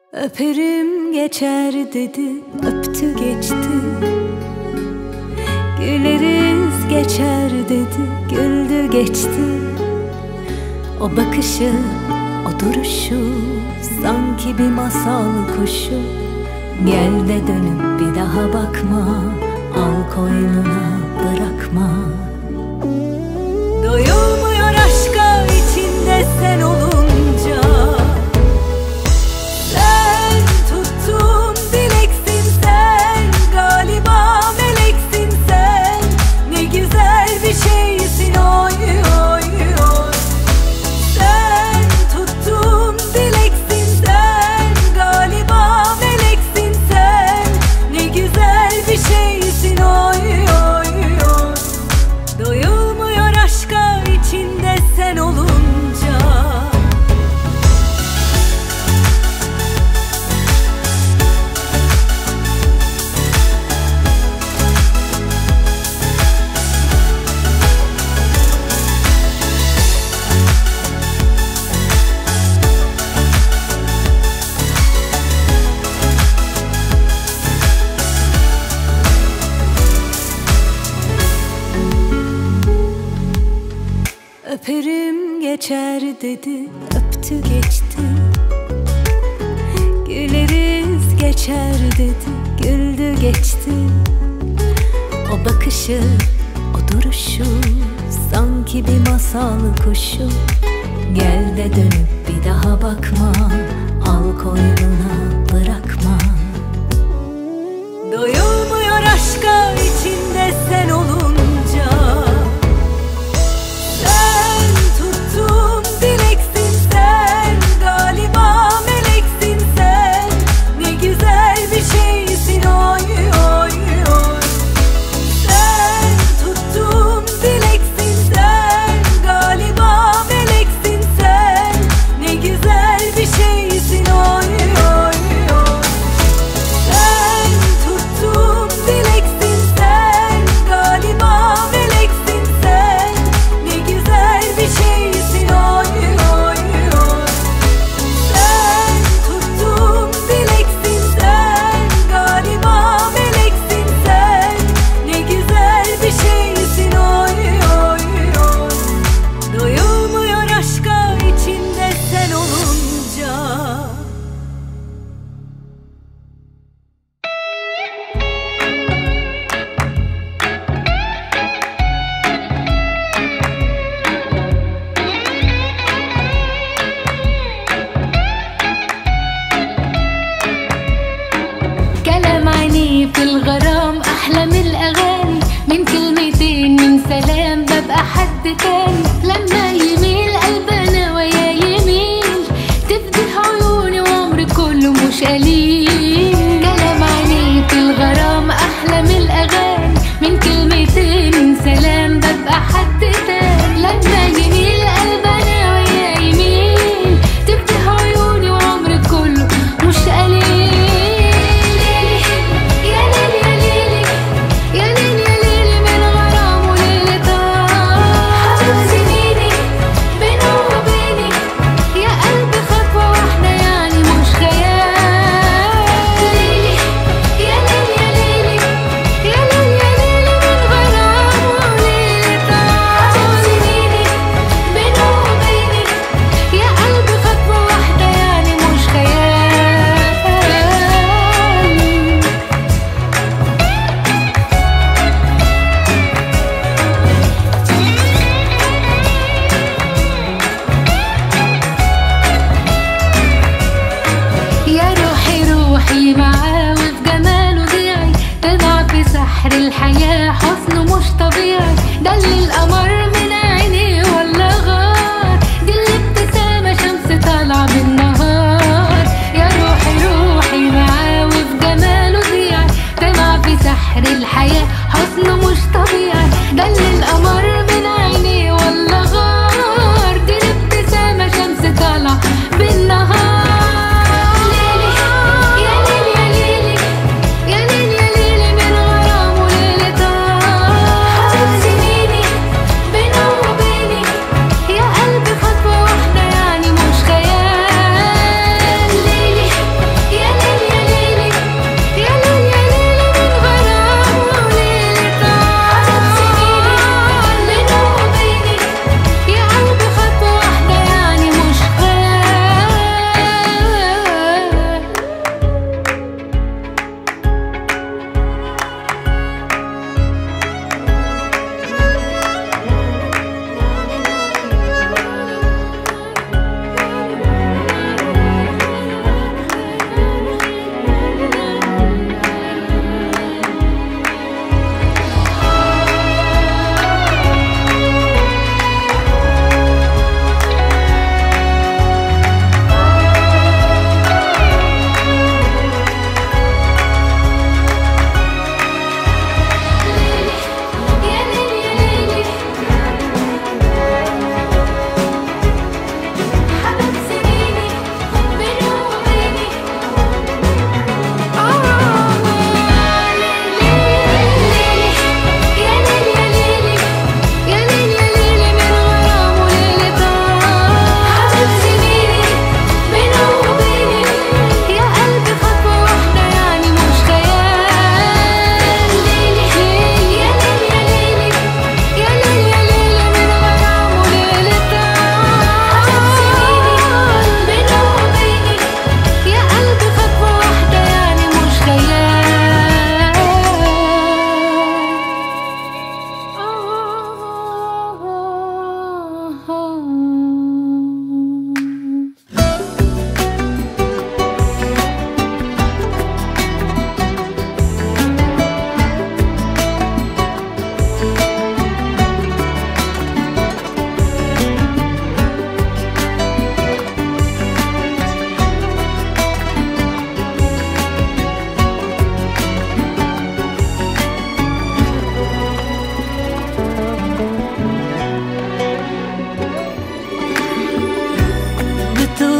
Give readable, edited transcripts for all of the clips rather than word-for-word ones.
Öperim geçer dedi, öptü geçti. Güleriz geçer dedi, güldü geçti. O bakışı, o duruşu, sanki bir masal kuşu. Gel de dönüp bir daha bakma, al koynuna bırakma. Doyulmuyor aşka içinde sen olunca. Sen tuttum dileksin sen, galiba meleksin sen. Ne güzel bir şeysin oy oy oy. Sen tuttum dileksin sen, galiba meleksin sen. Ne güzel bir şeysin oy oy oy. Doyulmuyor aşka içinde sen olunca. Öperim geçer dedi, öptü geçti. Güleriz geçer dedi, güldü geçti. O bakışı, o duruşu, sanki bir masal kuşu. Gel de dönüp bir daha bakma, al koynuna bırakma. Doyulmuyor aşka içinde sen olunca. Dileksin sen, galiba meleksin sen. Ne güzel bir şeysin oy oy oy. Sen tuttum dileksin sen, galiba meleksin sen. Ne güzel bir şeysin oy oy oy. Sen tuttum dileksin sen, galiba meleksin sen. Ne güzel bir şeysin oy. في الغرام أحلى من الأغاني، من كلمتين من سلام ببقى حد تاني. لما يميل قلبنا ويا يميل، تفتح عيوني وعمري كله مش قليل. كلام عينيه في الغرام أحلى من الأغاني، من كلمتين من سلام ببقى حد تاني. لما يميل قلبنا ويا يميل، تفتح عيوني وعمري كله مش قليل. يا ليل يا ليل من غرام وليلة حبيبتي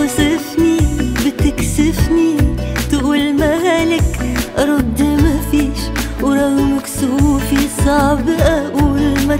بتوصفني بتكسفني، تقول مالك أرد مفيش، ورغم كسوفي صعب أقول ما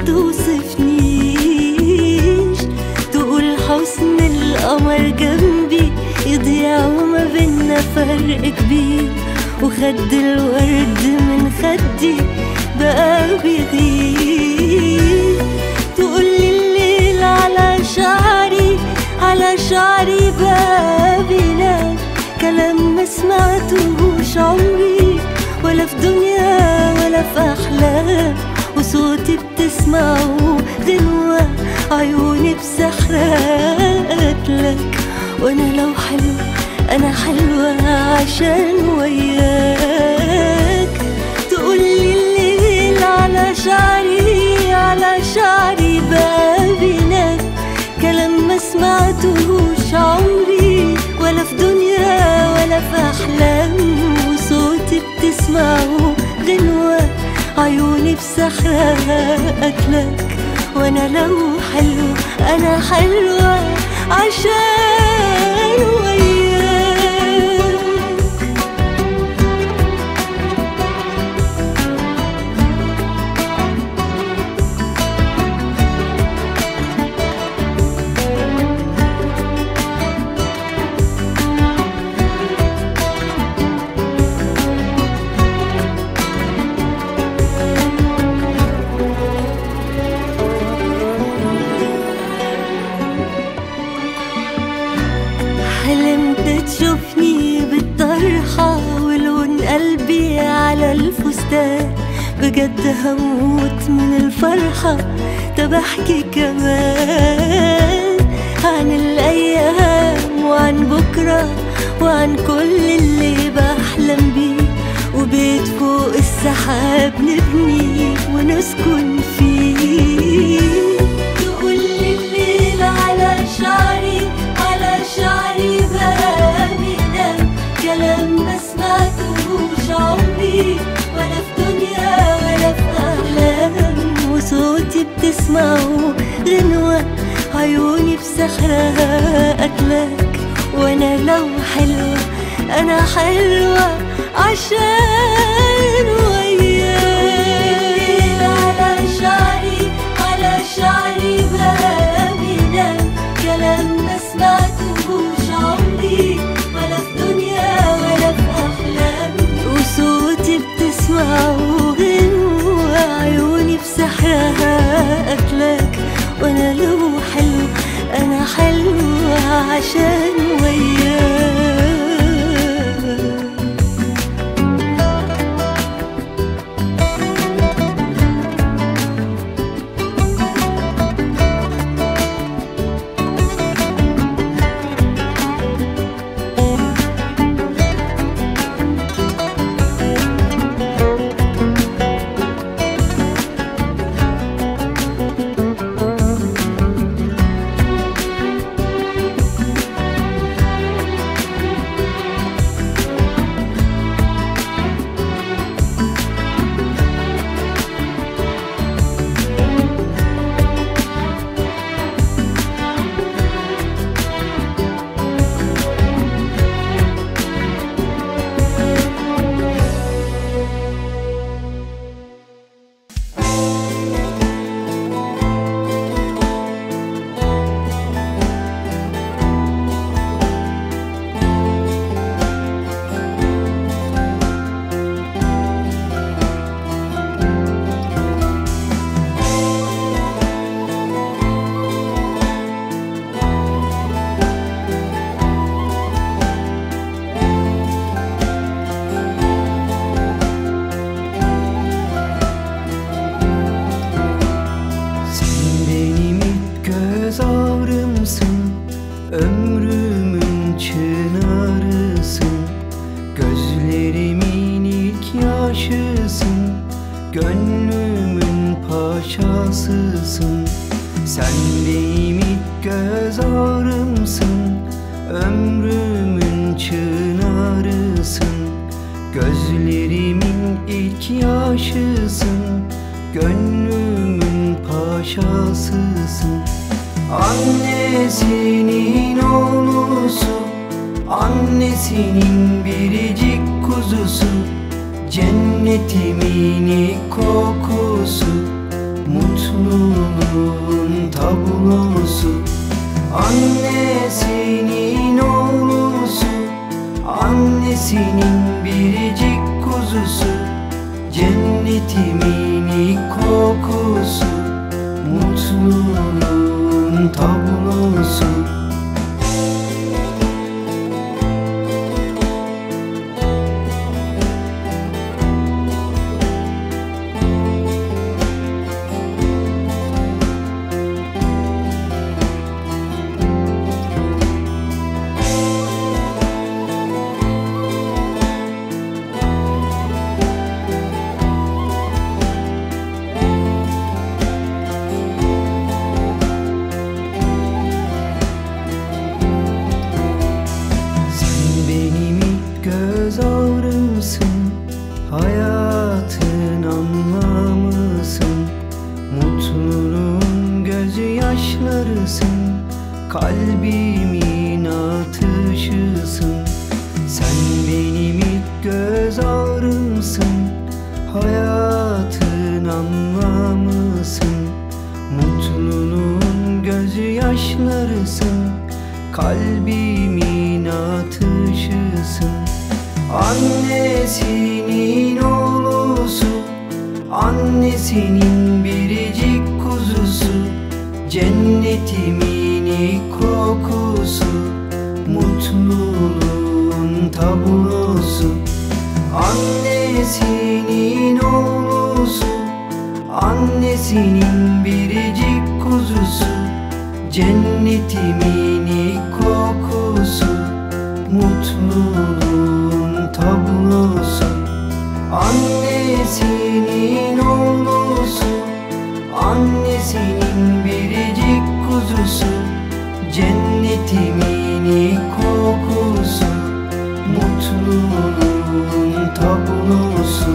توصفنيش. تقول حسن القمر جنبي يضيع وما بينا فرق كبير، وخد الورد من خدي بقى بيغير. تقولي الليل على شعري على شعري بقى بينام، كلام ما سمعتهوش عمري ولا في دنيا ولا في أحلام، وصوتي بتسمعه غنوة عيوني بسحرها قتلك. وانا لو حلوة انا حلوة عشان وياك. تقولي الليل على شعري على شعري بقى بينام، كلام ما سمعتهوش عمري ولا في دنيا ولا في أحلام، وصوتي بتسمعه غنوة عيوني بسحرها قتلك. وانا لو حلوة انا حلوة عشان وياك. حلمت تشوفني بالطرحة ولون قلبي على الفستان، بجد هموت من الفرحة. طب احكي كمان عن الأيام وعن بكرة وعن كل اللي بحلم بيه، وبيت فوق السحاب نبني ونسكن فيه. تقولي الليل على شعري على شعري بقى بينام، كلام ما سمعتهوش عمري ولا في دنيا ولا في أحلام، وصوتي بتسمعه غنوة عيوني بسحرها قتلك. وانا لو حلوة انا حلوة عشان وياك. على شعري على شعري بقى بينام، كلام ما سمعتهوش عمري ولا في دنيا ولا في أحلام، وصوتي بتسمعه غنوة عيوني بسحرها قتلك. وانا لو حلو انا حلوة عشان وياك. Ömrümün çınarısın, gözlerimin ilk yaşısın, gönlümün paşasısın. Sen benim ilk göz ağrımsın, ömrümün çınarısın, gözlerimin ilk yaşısın, gönlümün paşasısın. Annesinin oğlusun, Annesinin biricik kuzusu, cennetimin kokusu, mutluluğun tablosu. Annesinin oğlusu, annesinin biricik kuzusu, cennetimin kokusu, mutluluğun tablosu. Hayatın anlamısın, mutluluğun gözyaşlarısın, kalbimin atışısın. Sen benim ilk göz ağrımsın, hayatın anlamısın, mutluluğun gözyaşlarısın, kalbimin atışısın. Annesinin oğlusu, annesinin biricik kuzusu, cennetimin kokusu, mutluluğun tablosu. Annesinin oğlusu, annesinin biricik kuzusu, cennetimin kokusu, mutluluğun tablosu. Annesinin oğlusu, annesinin biricik kuzusu, cennetimin kokusu, mutluluğun tablosu.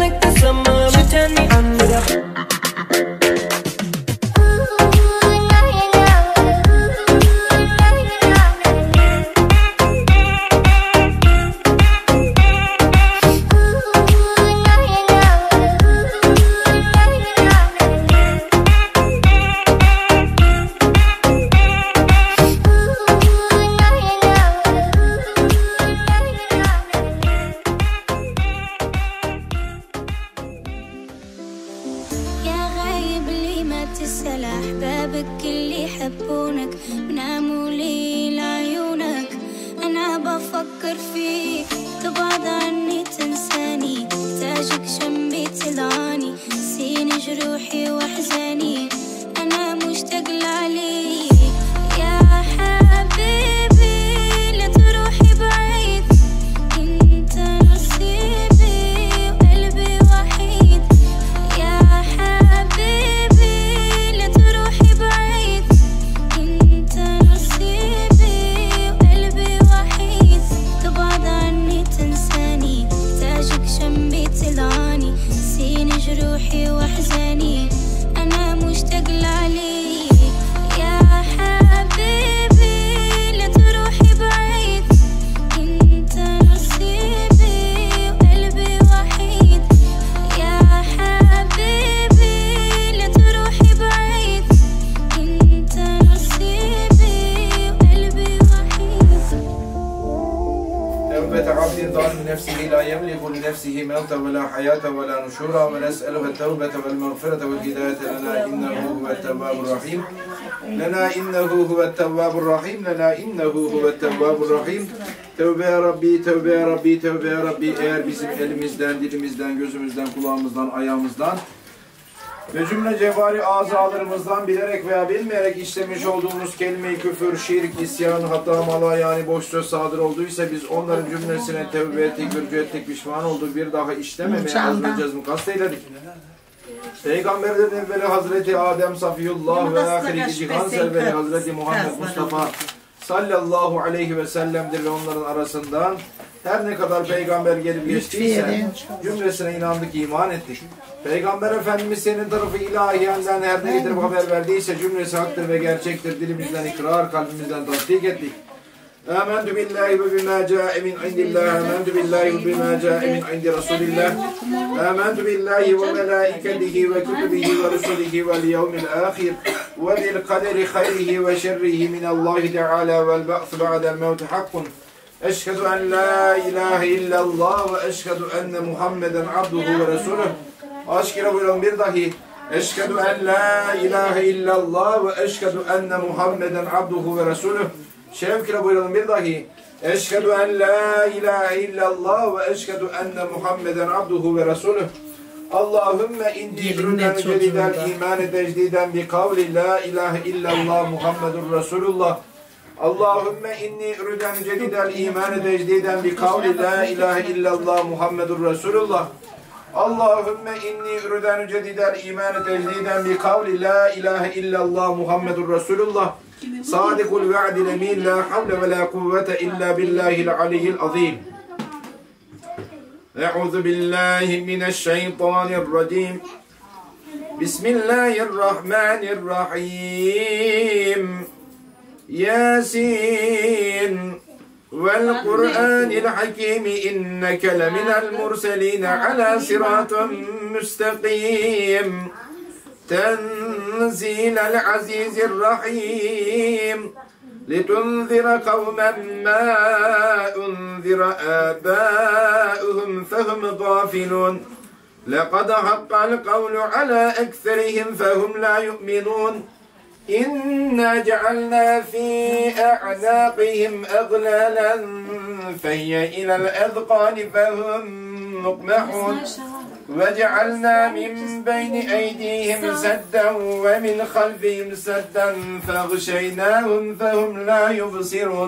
like the summer. You turn me on with a تسأل أحبابك اللي يحبونك وناموا لي لعيونك. أنا بفكر فيك تبعد عني تنساني، تاجك جنبي تدعاني، نسيني جروحي وأحزاني. أنا مشتاق لعليك يا حبيبي، لا تروحي بعيد، انت نصيبي وقلبي وحيد. يا حبيبي لا تروحي بعيد، انت نصيبي وقلبي وحيد. تبعد عني تنساني، تاجك جنبي تدعاني، نسيني جروحي واحزاني. انا مشتاق لعليك يا حبيبي، لا تروحي بعيد، انت نصيبي وقلبي وحيد. يا حبيبي لا تروحي بعيد، انت نصيبي وقلبي وحيد. توبة عبد ظالم نفسه لا يملك لنفسه موتا ولا حياة ولا نشورا، ونسأله التوبة والمغفرة والهداية لنا إنه هو التواب الرحيم. لنا إنه هو التواب الرحيم. لنا إنه هو التواب الرحيم. Tövbe ya Rabbi, tövbe ya Rabbi, tövbe ya Rabbi. Eğer bizim elimizden, dilimizden, gözümüzden, kulağımızdan, ayağımızdan ve cümle cevvari azalarımızdan bilerek veya bilmeyerek işlemiş olduğumuz kelime-i küfür, şirk, isyan, hata, mala yani boş söz sadır olduysa biz onların cümlesine tevbe ettik, rücu ettik, pişman olduk, bir daha işlememeye azmedeceğiz mi kasteyledik. Peygamberlerin evveli Hazreti Adem Safiyullah ve ahiriki cihan serveri Hazreti Muhammed Mustafa sallallahu aleyhi ve sellem'dir ve onların arasından her ne kadar peygamber gelip geçtiyse cümlesine inandık, iman ettik. Peygamber Efendimiz senin tarafı ilahiyenden her ne getirip haber verdiyse cümlesi haktır ve gerçektir. Dilimizden ikrar, kalbimizden tasdik ettik. Âmentü billahi ve bimâ câe min indillah. Âmentü billahi ve bimâ câe min indi Resulillah. Âmentü billahi ve melâiketihi ve kütübihi ve rusulihi vel yevmil âkhir ve bil kaderi hayrihi ve şerrihi minallahi teâlâ vel ba'th ba'del mevti hakkun. Eşhedü en la ilahe illallah ve eşhedü enne Muhammeden abduhu ve resuluh. Aşkına buyurun bir dahi. Eşhedü en la ilahe illallah ve eşhedü enne Muhammeden abduhu ve resuluh. Şevkine buyurun bir dahi. Eşhedü en la ilahe illallah ve eşhedü enne Muhammeden abduhu ve resuluh. Allahümme inni rüden celiden iman tecdiden bi kavli la ilahe illallah Muhammedur Resulullah. Allahümme inni rüden celiden iman tecdiden bi kavli la ilahe illallah Muhammedur Resulullah. Allahümme inni rüden celiden iman tecdiden bi kavli la ilahe illallah Muhammedur Resulullah. Sadikul ve'dil emin, la havle ve la kuvvete illa billahil aliyyil azim. Eûzu billahi mineşşeytanirracim. Bismillahirrahmanirrahim. Yasin vel Kur'anil hakim, inneke leminel murseline ala sıratun müstakim. تنزيل العزيز الرحيم لتنذر قوما ما أنذر آباؤهم فهم غافلون لقد حق القول على أكثرهم فهم لا يؤمنون إنا جعلنا في أعناقهم أغلالا فهي إلى الأذقان فهم مقمحون وجعلنا من بين أيديهم سدا ومن خلفهم سدا فاغشيناهم فهم لا يبصرون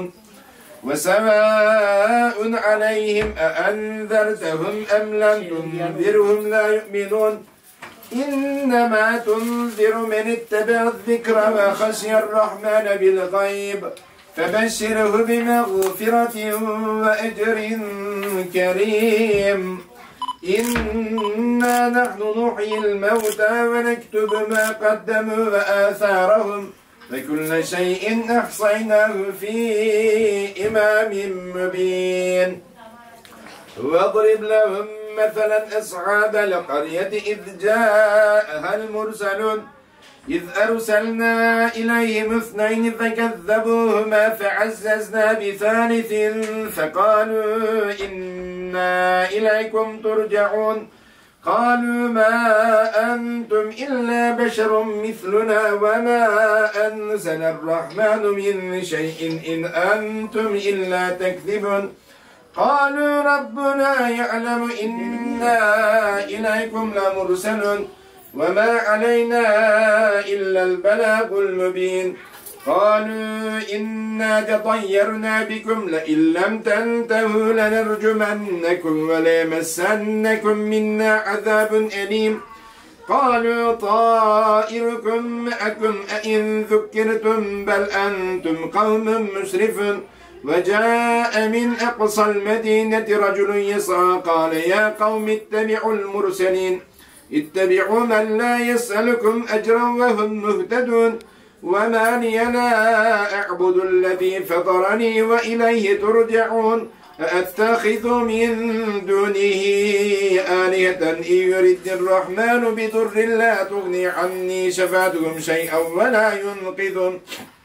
وسواء عليهم أأنذرتهم أم لم تنذرهم لا يؤمنون إنما تنذر من اتبع الذكر وخشي الرحمن بالغيب فبشره بمغفرة وأجر كريم إنا نحن نحيي الموتى ونكتب ما قدموا وآثارهم وكل شيء أحصيناه في إمام مبين واضرب لهم مثلا أصحاب القرية إذ جاءها المرسلون إذ أرسلنا إليهم 2 فكذبوهما فعززنا بثالث فقالوا إنا إليكم ترجعون قالوا ما أنتم إلا بشر مثلنا وما أنزل الرحمن من شيء إن أنتم إلا تكذبون قالوا ربنا يعلم إنا إليكم لمرسلون وما علينا إلا البلاغ المبين قالوا إنا تطيرنا بكم لئن لم تنتهوا لنرجمنكم وليمسنكم منا عذاب أليم قالوا طائركم معكم أئن ذكرتم بل أنتم قوم مسرفون وجاء من أقصى المدينة رجل يسعى قال يا قوم اتبعوا المرسلين اتبعوا من لا يسألكم أجرا وهم مهتدون وما لي لا أعبد الذي فطرني وإليه ترجعون أتخذ من دونه آلهة إن يرد الرحمن بضر لا تغني عني شفاعتهم شيئا ولا ينقذون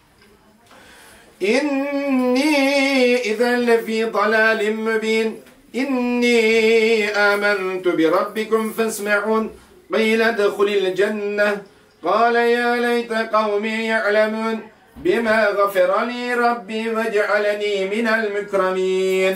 إني إذا لفي ضلال مبين إني آمنت بربكم فاسمعون قيل ادخل الجنة قال يا ليت قومي يعلمون بما غفر لي ربي وجعلني من المكرمين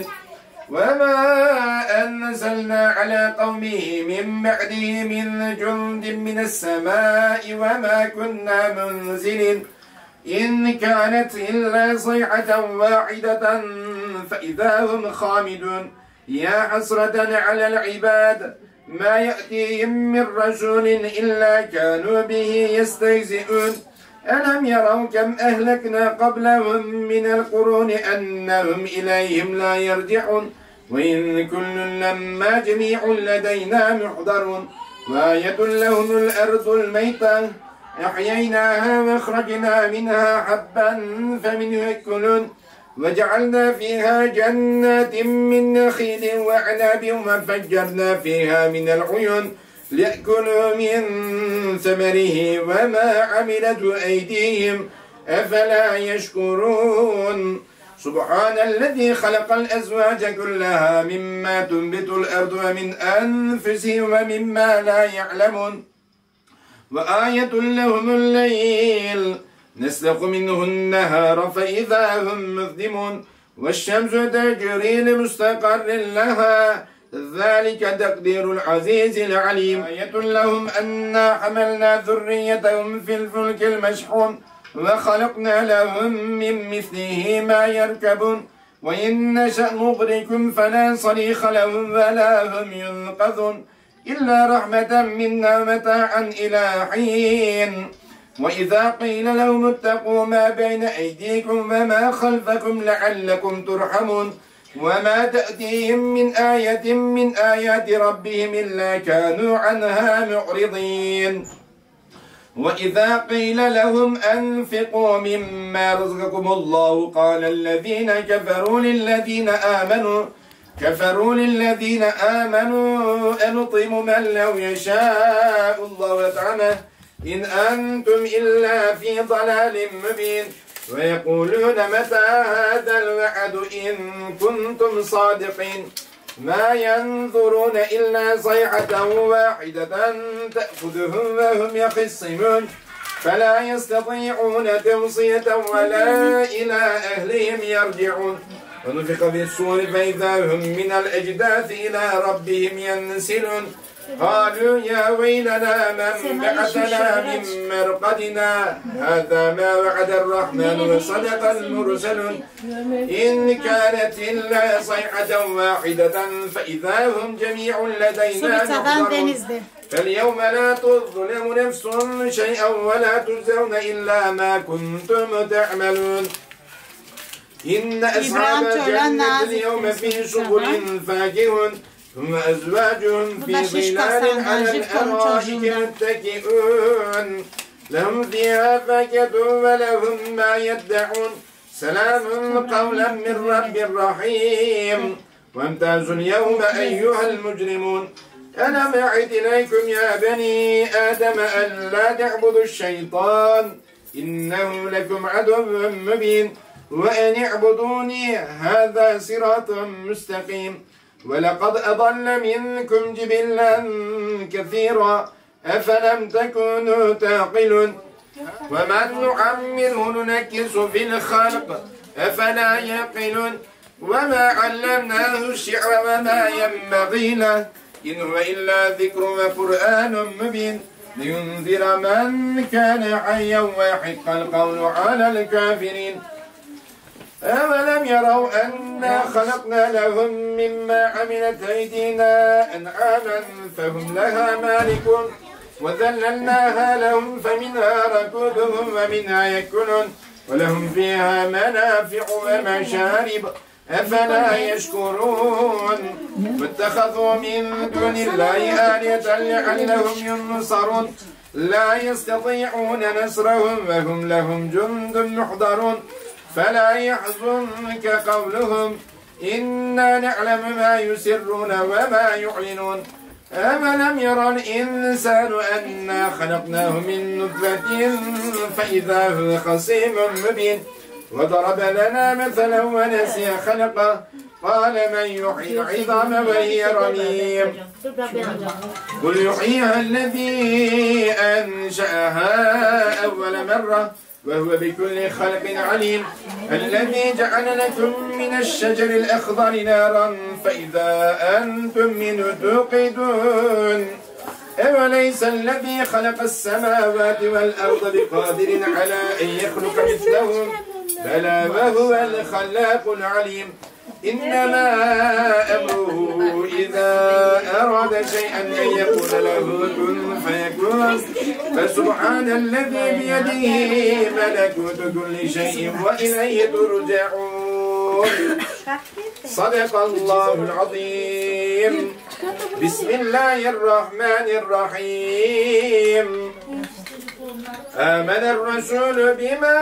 وما أنزلنا على قومه من بعده من جند من السماء وما كنا منزلين إن كانت إلا صيحة واحدة فإذا هم خامدون يا حسرة على العباد ما يأتيهم من رسول إلا كانوا به يستهزئون ألم يروا كم أهلكنا قبلهم من القرون أنهم إليهم لا يرجعون وإن كل لما جميع لدينا محضرون وآية لهم الأرض الميتة أحييناها واخرجنا منها حبا فمنه يأكلون وجعلنا فيها جنات من نخيل وعنب وفجرنا فيها من العيون ليأكلوا من ثمره وما عملته أيديهم أفلا يشكرون سبحان الذي خلق الأزواج كلها مما تنبت الأرض ومن أنفسهم ومما لا يعلمون وآية لهم الليل نسلخ منه النهار فإذا هم مظلمون والشمس تجري لمستقر لها ذلك تقدير العزيز العليم آية لهم أنا حملنا ذريتهم في الفلك المشحون وخلقنا لهم من مثله ما يركبون وإن نشأ نغرقهم فلا صريخ لهم ولا هم ينقذون إلا رحمة منا متاعا إلى حين وإذا قيل لهم اتقوا ما بين أيديكم وما خلفكم لعلكم ترحمون وما تأتيهم من آية من آيات ربهم إلا كانوا عنها معرضين وإذا قيل لهم أنفقوا مما رزقكم الله قال الذين كفروا للذين آمنوا أنطعم من لو يشاء الله يطعمه إن أنتم إلا في ضلال مبين ويقولون متى هذا الوعد إن كنتم صادقين ما ينظرون إلا صيحة واحدة تأخذهم وهم يخصمون فلا يستطيعون توصية ولا إلى أهلهم يرجعون ونفخ في الصور فإذا هم من الأجداث إلى ربهم ينسلون قالوا يا ويلنا من بعثنا من مرقدنا هذا ما وعد الرحمن وصدق المرسلون إن كانت إلا صيحة واحدة فإذا هم جميع لدينا محضرون فاليوم لا تظلم نفس شيئا ولا تجزون إلا ما كنتم تعملون إن أصحاب الجنة اليوم في شغل فاكهون ثم أزواجهم في ظلال على الأرائك متكئون لهم فيها فاكهة ولهم ما يدعون سلام قولا من رب رحيم وامتازوا اليوم أيها المجرمون ألم أعد إليكم يا بني آدم أن لا تعبدوا الشيطان إنه لكم عدو مبين وأن اعبدوني هذا صراط مستقيم ولقد أضل منكم جبلا كثيرا أفلم تكونوا تعقلون وما نعمره ننكس في الخلق أفلا يعقلون وما علمناه الشعر وما ينبغي له إن هو إلا ذكر وقرآن مبين لينذر من كان حيا ويحق القول على الكافرين أولم يروا أنا خلقنا لهم مما عملت أيدينا أنعاما فهم لها مالكون وذللناها لهم فمنها ركوبهم ومنها يأكلون ولهم فيها منافع ومشارب أفلا يشكرون واتخذوا من دون الله آلهة لعلهم ينصرون لا يستطيعون نصرهم وهم لهم جند محضرون فلا يحزنك قولهم إنا نعلم ما يسرون وما يعلنون أولم يرى الإنسان أنا خلقناه من نطفة فإذا هو خصيم مبين وضرب لنا مثلا ونسي خلقه قال من يحيي العظام وهي رميم قل يحييها الذي أنشأها أول مرة وهو بكل خلق عليم الذي جعل لكم من الشجر الأخضر نارا فإذا أنتم منه توقدون أوليس الذي خلق السماوات والأرض بقادر على أن يخلق مثلهم بلى وهو الخلاق العليم إنما أمره إذا أراد شيئا أن يقول له كن فيكون فسبحان الذي بيده ملكوت كل شيء وإليه ترجعون صدق الله العظيم بسم الله الرحمن الرحيم آمن الرسول بما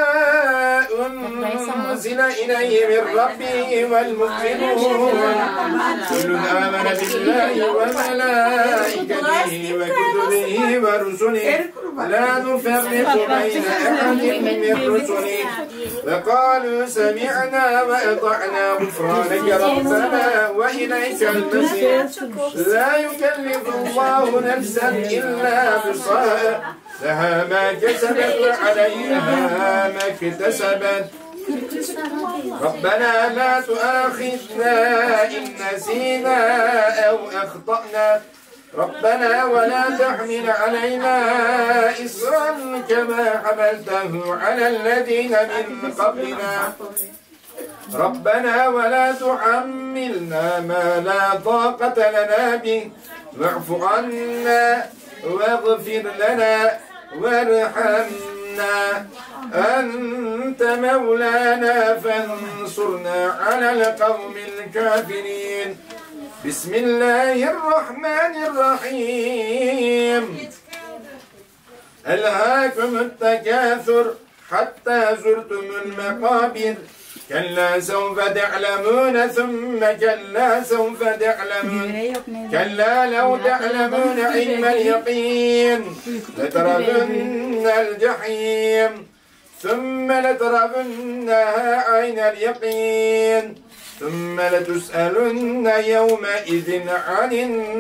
أنزل إليه من ربه والمؤمنون كل آمن بالله وملائكته وكتبه ورسله لا نفرق بين أحد من رسله وقالوا سمعنا وأطعنا غفرانك ربنا وإليك المصير لا يكلف الله نفسا إلا وسعها لها ما كسبت وعليها ما اكتسبت ربنا لا تؤاخذنا إن نسينا أو أخطأنا ربنا ولا تحمل علينا إصرا كما حملته على الذين من قبلنا ربنا ولا تحملنا ما لا طاقة لنا به واعف عنا واغفر لنا وارحمنا أنت مولانا فانصرنا على القوم الكافرين بسم الله الرحمن الرحيم ألهاكم التكاثر حتى زرتم المقابر كلا سوف تعلمون ثم كلا سوف تعلمون كلا لو تعلمون علم اليقين لترون الجحيم ثم لترونها عين اليقين ثم لتسألن يومئذ عن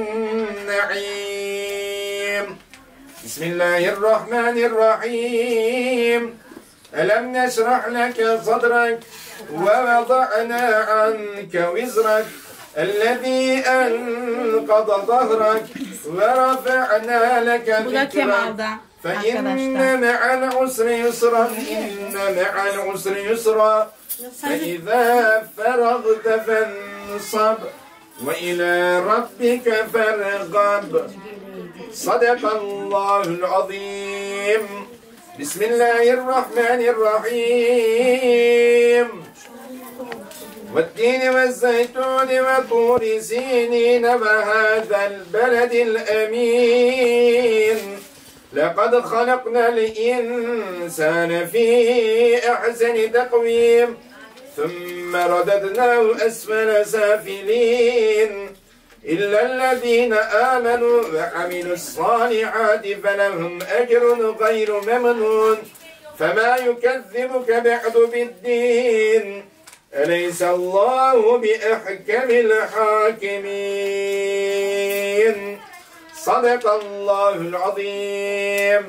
النعيم بسم الله الرحمن الرحيم ألم نشرح لك صدرك ووضعنا عنك وزرك الذي أنقض ظهرك ورفعنا لك ذكرك فإن مع العسر يسرا إن مع العسر يسرا فإذا فرغت فانصب وإلى ربك فارغب صدق الله العظيم بسم الله الرحمن الرحيم والتين والزيتون وطور سينين وهذا البلد الأمين لقد خلقنا الإنسان في أحسن تقويم ثم رددناه أسفل سافلين إلا الذين آمنوا وعملوا الصالحات فلهم أجر غير ممنون فما يكذبك بعد بالدين أليس الله بأحكم الحاكمين صدق الله العظيم.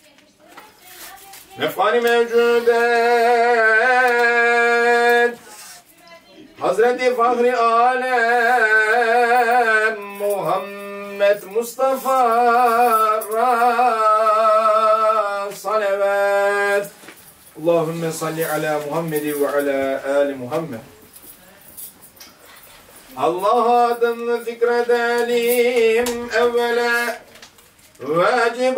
Mefani mevcudat Hazreti Fahri Alem Muhammed Mustafa salavat. Allahümme salli ala Muhammed ve ala ali Muhammed. Allah adını zikredelim evvela vacip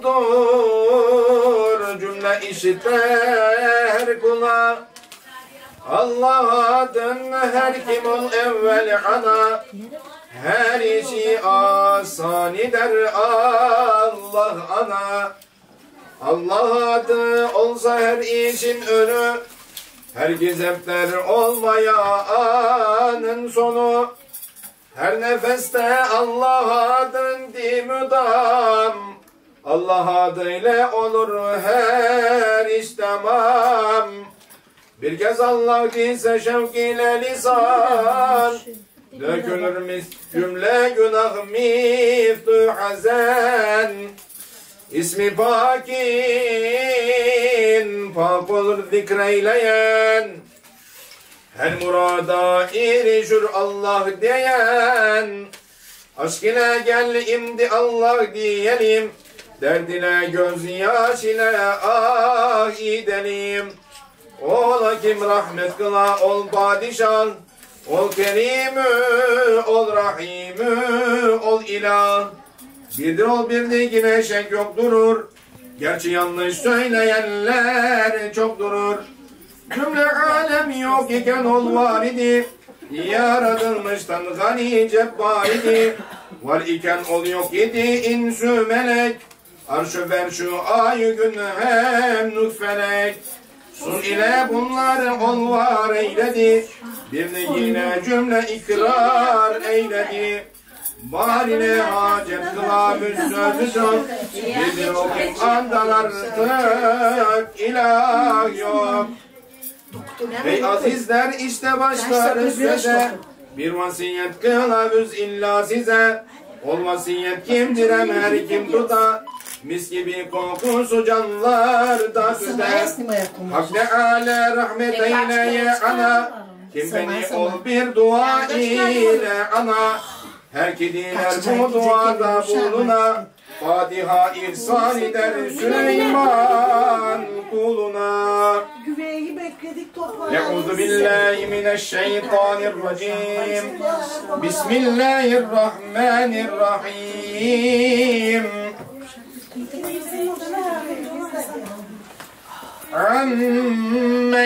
oldur cümle işiter kula. Allah adını her kim ol evvel ana her işi asan eder Allah ana. Allah adı olsa her işin önü her gizemler olmayanın sonu her nefeste Allah adın di müdam Allah adıyla olur her iş tamam bir kez Allah diyse şevk ile lisan dökülür cümle günah miftu hazen İsmi pakin pak olur zikreyleyen her murada erişir Allah diyen aşk ile gel imdi Allah diyelim derdine gözyaş ile ah edelim ol hakim rahmet kıla ol padişah ol kerimü ol rahimü ol ilah birdir ol birdir yine şek yok durur gerçi yanlış söyleyenler çok durur cümle alem yok iken ol var idi yaratılmıştan gani cebbar idi var iken ol yok idi insü melek arşı verşu ayı gün hem nutfelek sun ile bunlar ol var eyledi birini yine cümle ikrar eyledi Barine hacet kılavuz sözü çok bizi okuyup andalar tık ilah yok. Ey azizler işte başları söze bir vasiyet kılavuz illa size ol vasiyet kimdir her kim tuta mis gibi kokusu canlarda tüter Hak Teala rahmet eyleye ana kim beni ol bir dua ile ana her kediler bu duada buluna Fatiha ihsan eder Süleyman kuluna. Güveyi bekledik toprağa. Euzu billahi mineşşeytanirracim. Bismillahirrahmanirrahim. Amme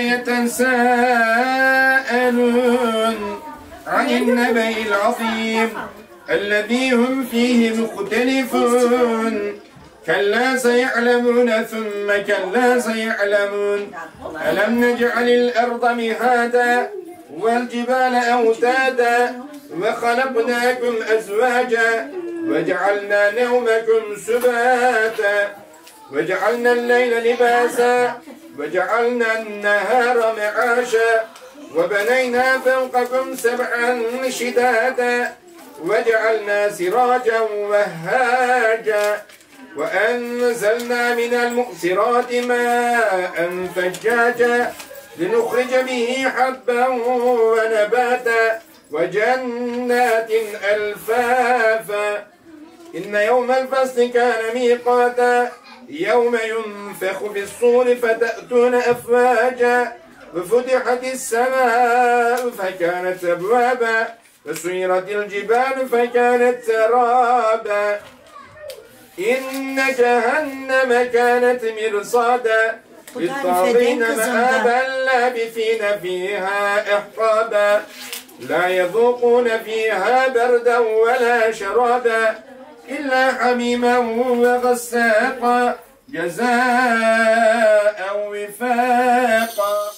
yetesâelûn anin nebe'il azîm الذي هم فيه مختلفون كلا سيعلمون ثم كلا سيعلمون ألم نجعل الأرض مهادا والجبال أوتادا وخلقناكم أزواجا وجعلنا نومكم سباتا وجعلنا الليل لباسا وجعلنا النهار معاشا وبنينا فوقكم سبعا شدادا وجعلنا سراجا وهاجا وأنزلنا من المؤثرات ماء ثجاجا لنخرج به حبا ونباتا وجنات ألفافا إن يوم الفصل كان ميقاتا يوم ينفخ في الصور فتأتون أفواجا وفتحت السماء فكانت أبوابا وسيرت الجبال فكانت سرابا إن جهنم كانت مرصادا للطاغين مآبا لابثين فيها إحقابا لا يذوقون فيها بردا ولا شرابا إلا حميما وغساقا جزاء وفاقا.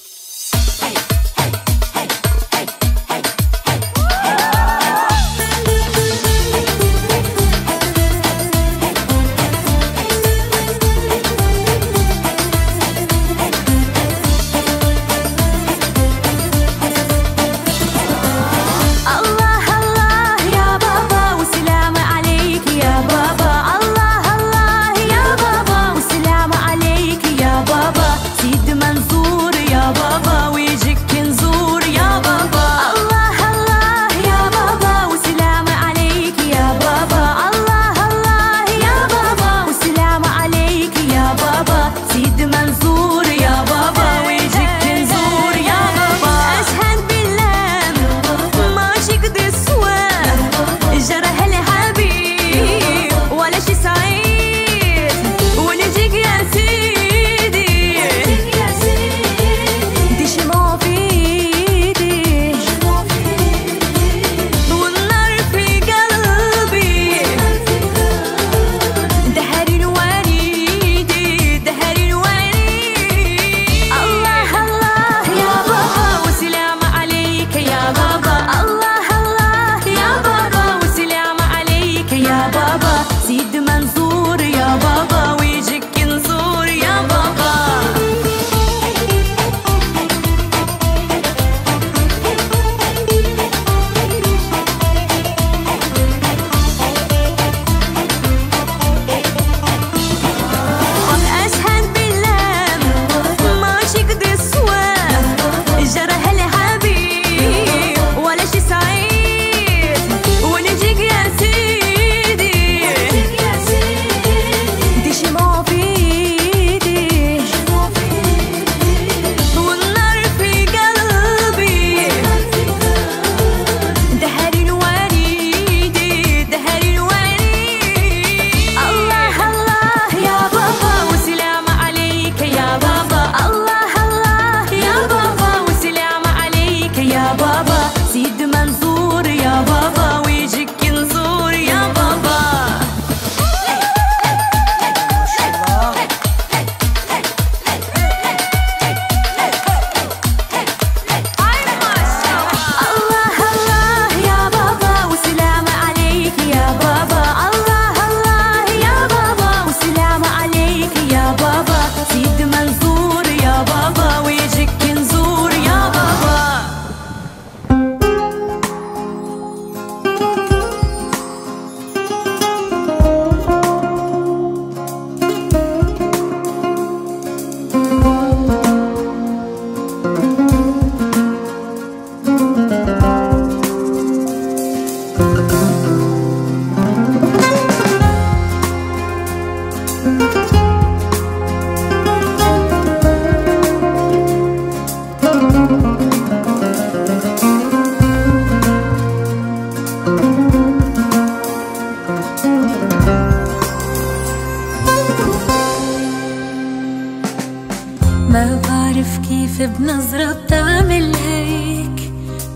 ما بعرف كيف بنظرة بتعمل هيك،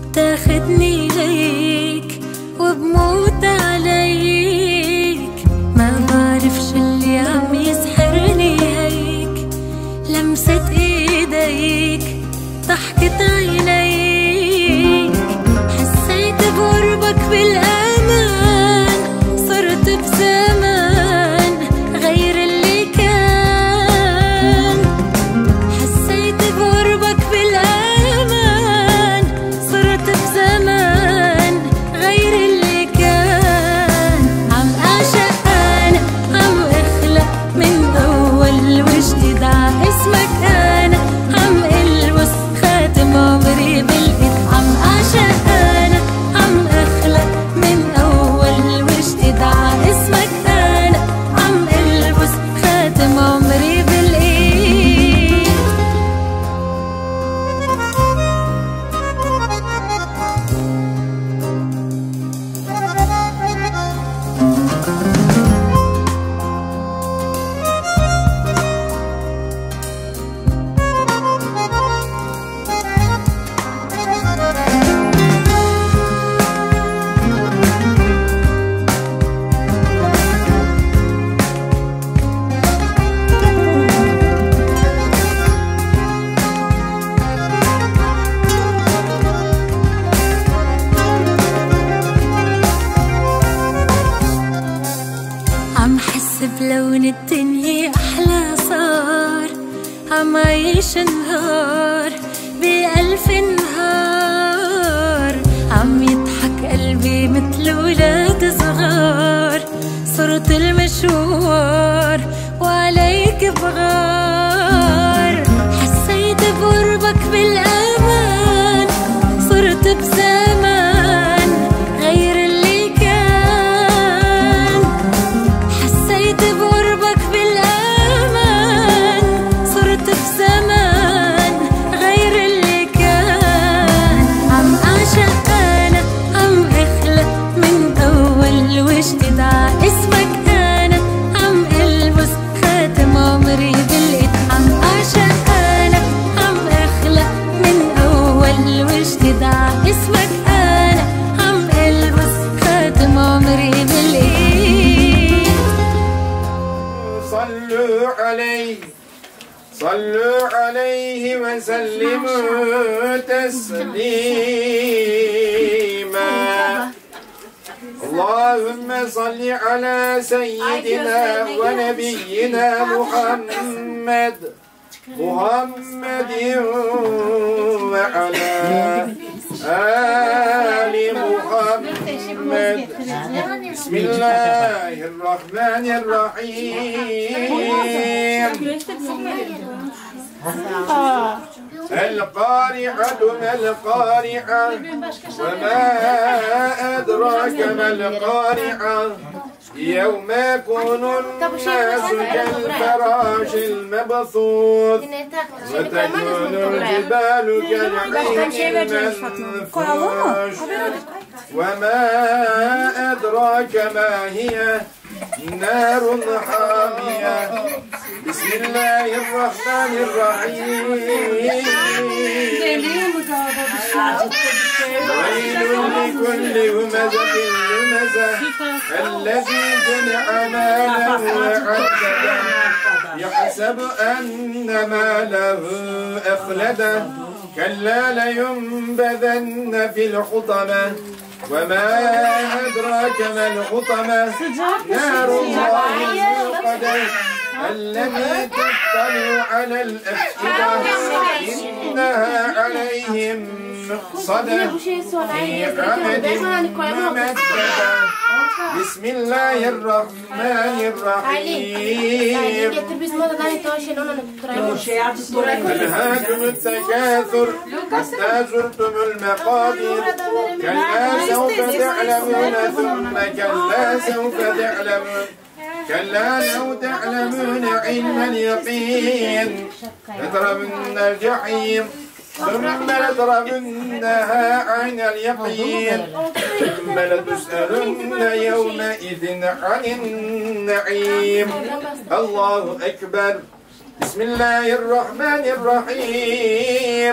بتاخدني ليك وبموت عليك. ما بعرف شو اللي عم يسحرني هيك، لمسة ايديك، ضحكة عينيك، حسيت بقربك بالامان، صرت بزمان غير اللي كان، حسيت بقربك بالامان لون الدنيا أحلى صار، عم عيش نهار بألف نهار، عم يضحك قلبي مثل ولاد صغار، صرت المشوار وعليك بغار، حسيت بقربك بالأمان، صرت بزمان غير اللي كان، حسيت بقربك بالأمان، صرت بزمان غير اللي كان، عم أعشق أنا عم أخلق من أول وجديد ع اسمك أنا، عم ألبس خاتم عمري بالإيد، عم أعشق أنا عم أخلق من أول وجديد ع اسمك أنا، عم ألبس خاتم عمري بالإيد. صلوا عليه صلوا عليه وسلموا تسليما. اللهم صل على سيدنا ونبينا محمد وعلى آل محمد. بسم الله الرحمن الرحيم. القارعة ما القارعة وما أدراك ما القارعة يوم يكون الناس كالفراش المبثوث وتكون الجبال كالعهن المنفوش وما أدراك ما هي نار حامية. بسم الله الرحمن الرحيم. ويل لكل همزة لمزة الذي جمع ماله وعدده يحسب أن ماله أخلده كلا لينبذن في الحطمة وما أدراك ما الحطمة نار الله الموقدة التي تطلع على الأفئدة إنها عليهم مؤصدة في عمد ممددة. بسم الله الرحمن الرحيم. ألهاكم التكاثر حتى زرتم المقابر كلا سوف تعلمون ثم كلا سوف تعلمون كلا لو تعلمون علم اليقين لترون الجحيم ثم لترونها عين اليقين ثم لتسألن يومئذ عن النعيم. الله أكبر. بسم الله الرحمن الرحيم.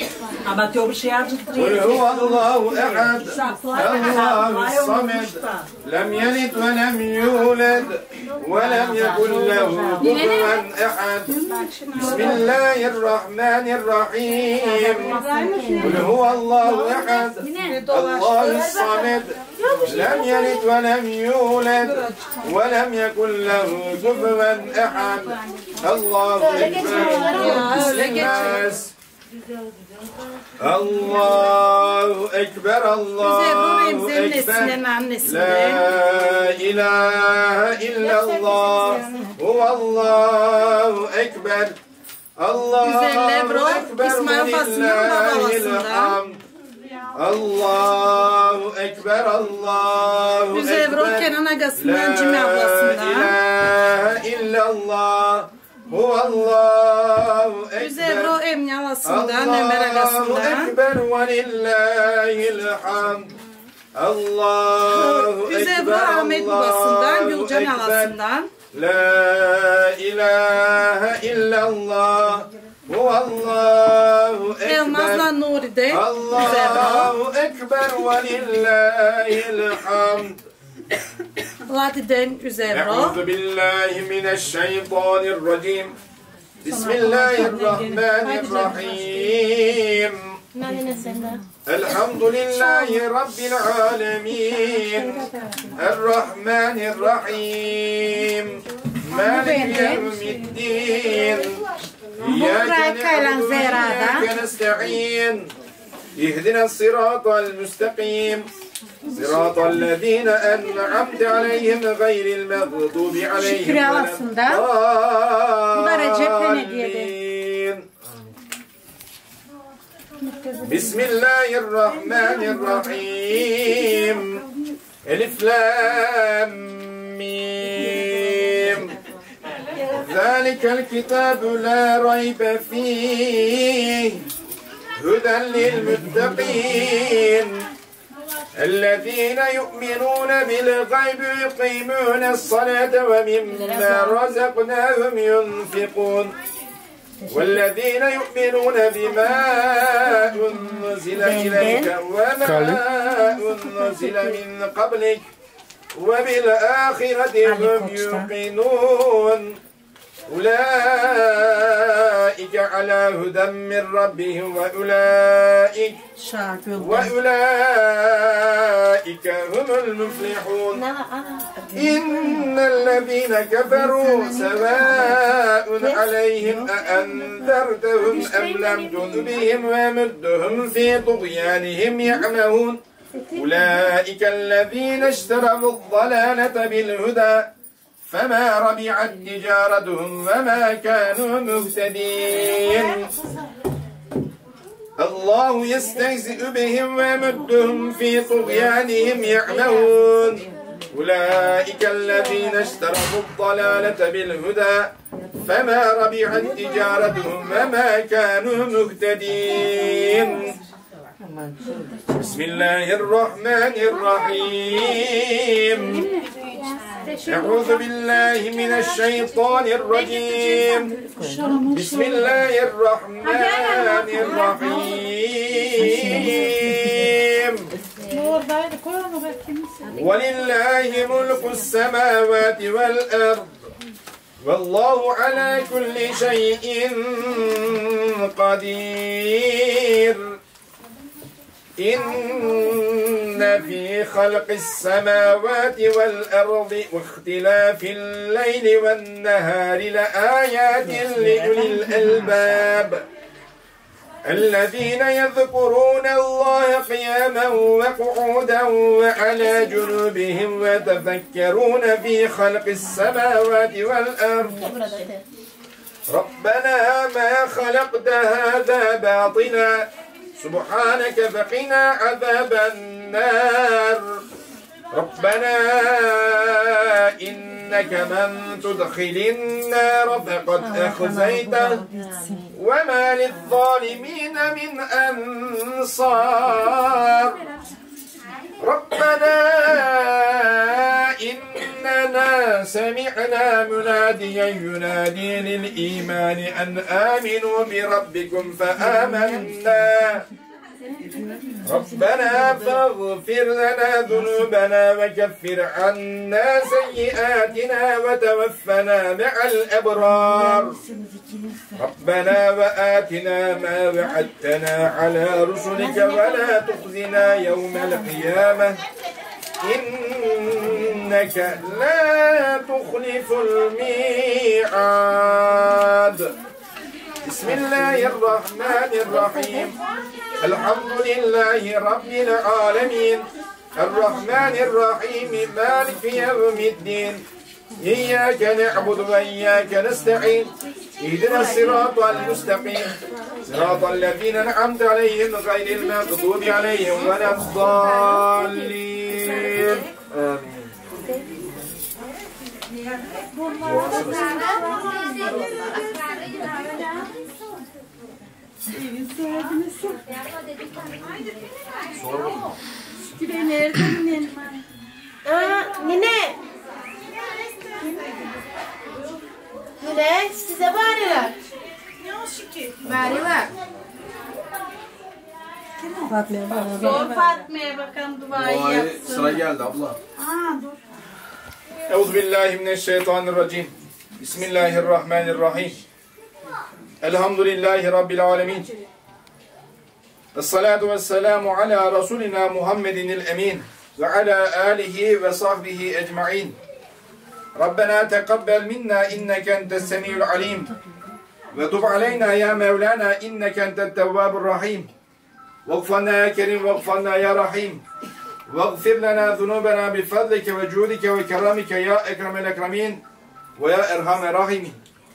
قل هو الله أحد الله الصمد لم يلد ولم يولد ولم يكن له كفوا أحد. بسم الله الرحمن الرحيم. قل هو الله أحد الله الصمد لم يلد ولم يولد ولم يكن له كفوا أحد. الله أكبر. الناس الله أكبر الله أكبر لا إله إلا الله هو الله أكبر الله أكبر ولله الحمد. الله أكبر الله أكبر لا إله إلا الله هو الله أكبر الله أكبر ولله الحمد. الله أكبر الله أكبر لا إله إلا الله هو الله أكبر الله أكبر ولله الحمد. أعوذ بالله من الشيطان الرجيم. بسم الله الرحمن الرحيم. الحمد لله رب العالمين الرحمن الرحيم مالك يوم الدين إياك نعبد وإياك نستعين اهدنا الصراط المستقيم صراط الذين أنعمت عليهم غير المغضوب عليهم ولا الضالين. بسم الله الرحمن الرحيم ألف لام ميم ذلك الكتاب لا ريب فيه هدى للمتقين الذين يؤمنون بالغيب ويقيمون الصلاة ومما رزقناهم ينفقون والذين يؤمنون بما أنزل إليك وما أنزل من قبلك وبالآخرة هم يوقنون أولئك على هدى من ربهم وأولئك هم المفلحون. إن الذين كفروا سواء عليهم أأنذرتهم أم لم تنذرهم ويمدهم في طغيانهم يعمهون. أولئك الذين اشتروا الضلالة بالهدى فما ربحت تجارتهم وما كانوا مهتدين. الله يستهزئ بهم ويمدهم في طغيانهم يعمهون. أولئك الذين اشتروا الضلالة بالهدى فما ربحت تجارتهم وما كانوا مهتدين. بسم الله الرحمن الرحيم أعوذ بالله من الشيطان الرجيم بسم الله الرحمن الرحيم ولله ملك السماوات والأرض والله على كل شيء قدير. إن في خلق السماوات والأرض واختلاف الليل والنهار لآيات لأولي الألباب الذين يذكرون الله قياما وقعودا وعلى جنوبهم ويتفكرون في خلق السماوات والأرض ربنا ما خلقت هذا باطلا سبحانك فقنا عذاب النار. ربنا إنك من تدخل النار فقد أخزيته وما للظالمين من أنصار. ربنا إننا سمعنا مناديا ينادي للإيمان أن آمنوا بربكم فآمنا. ربنا فاغفر لنا ذنوبنا وكفر عنا سيئاتنا وتوفنا مع الأبرار. ربنا وآتنا ما وعدتنا على رسلك ولا تخزنا يوم القيامة إنك لا تخلف الميعاد. بسم الله الرحمن الرحيم الحمد لله رب العالمين الرحمن الرحيم مالك يوم الدين إياك نعبد وإياك نستعين اهدنا الصراط المستقيم صراط الذين أنعمت عليهم غير المغضوب عليهم ولا الضالين. آمين. Nine. Nine size bağırıyorlar. Bağırıyorlar. Sor Fatma'ya bakalım duayı yapsın. Sıra geldi abla. Euzubillahimineşşeytanirracim. Bismillahirrahmanirrahim. Elhamdülillahi Rabbil alemin. Esselatu vesselamu ala Resulina Muhammedinil emin ve ala alihi ve sahbihi ecma'in. Rabbena teqabbel minna inneke entes semiyul alim ve tub aleyna ya Mevlana inneke entet tevvabur rahim. Vagfirna ya kerim, vagfirna ya rahim. Vagfir lana zunubena bi fadlike ve cudike ve keramike ya ekremel ekremin ve ya erhamer rahimin.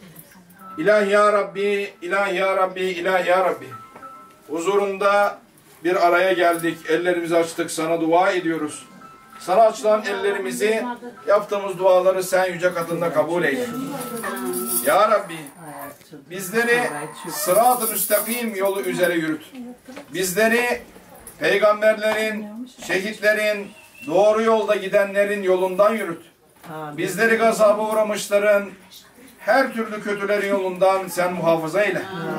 İlahi ya Rabbi, ilahi ya Rabbi, ilahi ya Rabbi. Huzurunda bir araya geldik. Ellerimizi açtık. Sana dua ediyoruz. Sana açılan ellerimizi, yaptığımız duaları sen yüce katında kabul eyle. Ya Rabbi, bizleri sırat-ı müstakim yolu üzere yürüt. Bizleri peygamberlerin, şehitlerin, doğru yolda gidenlerin yolundan yürüt. Bizleri gazaba uğramışların, her türlü kötülerin yolundan sen muhafaza eyle.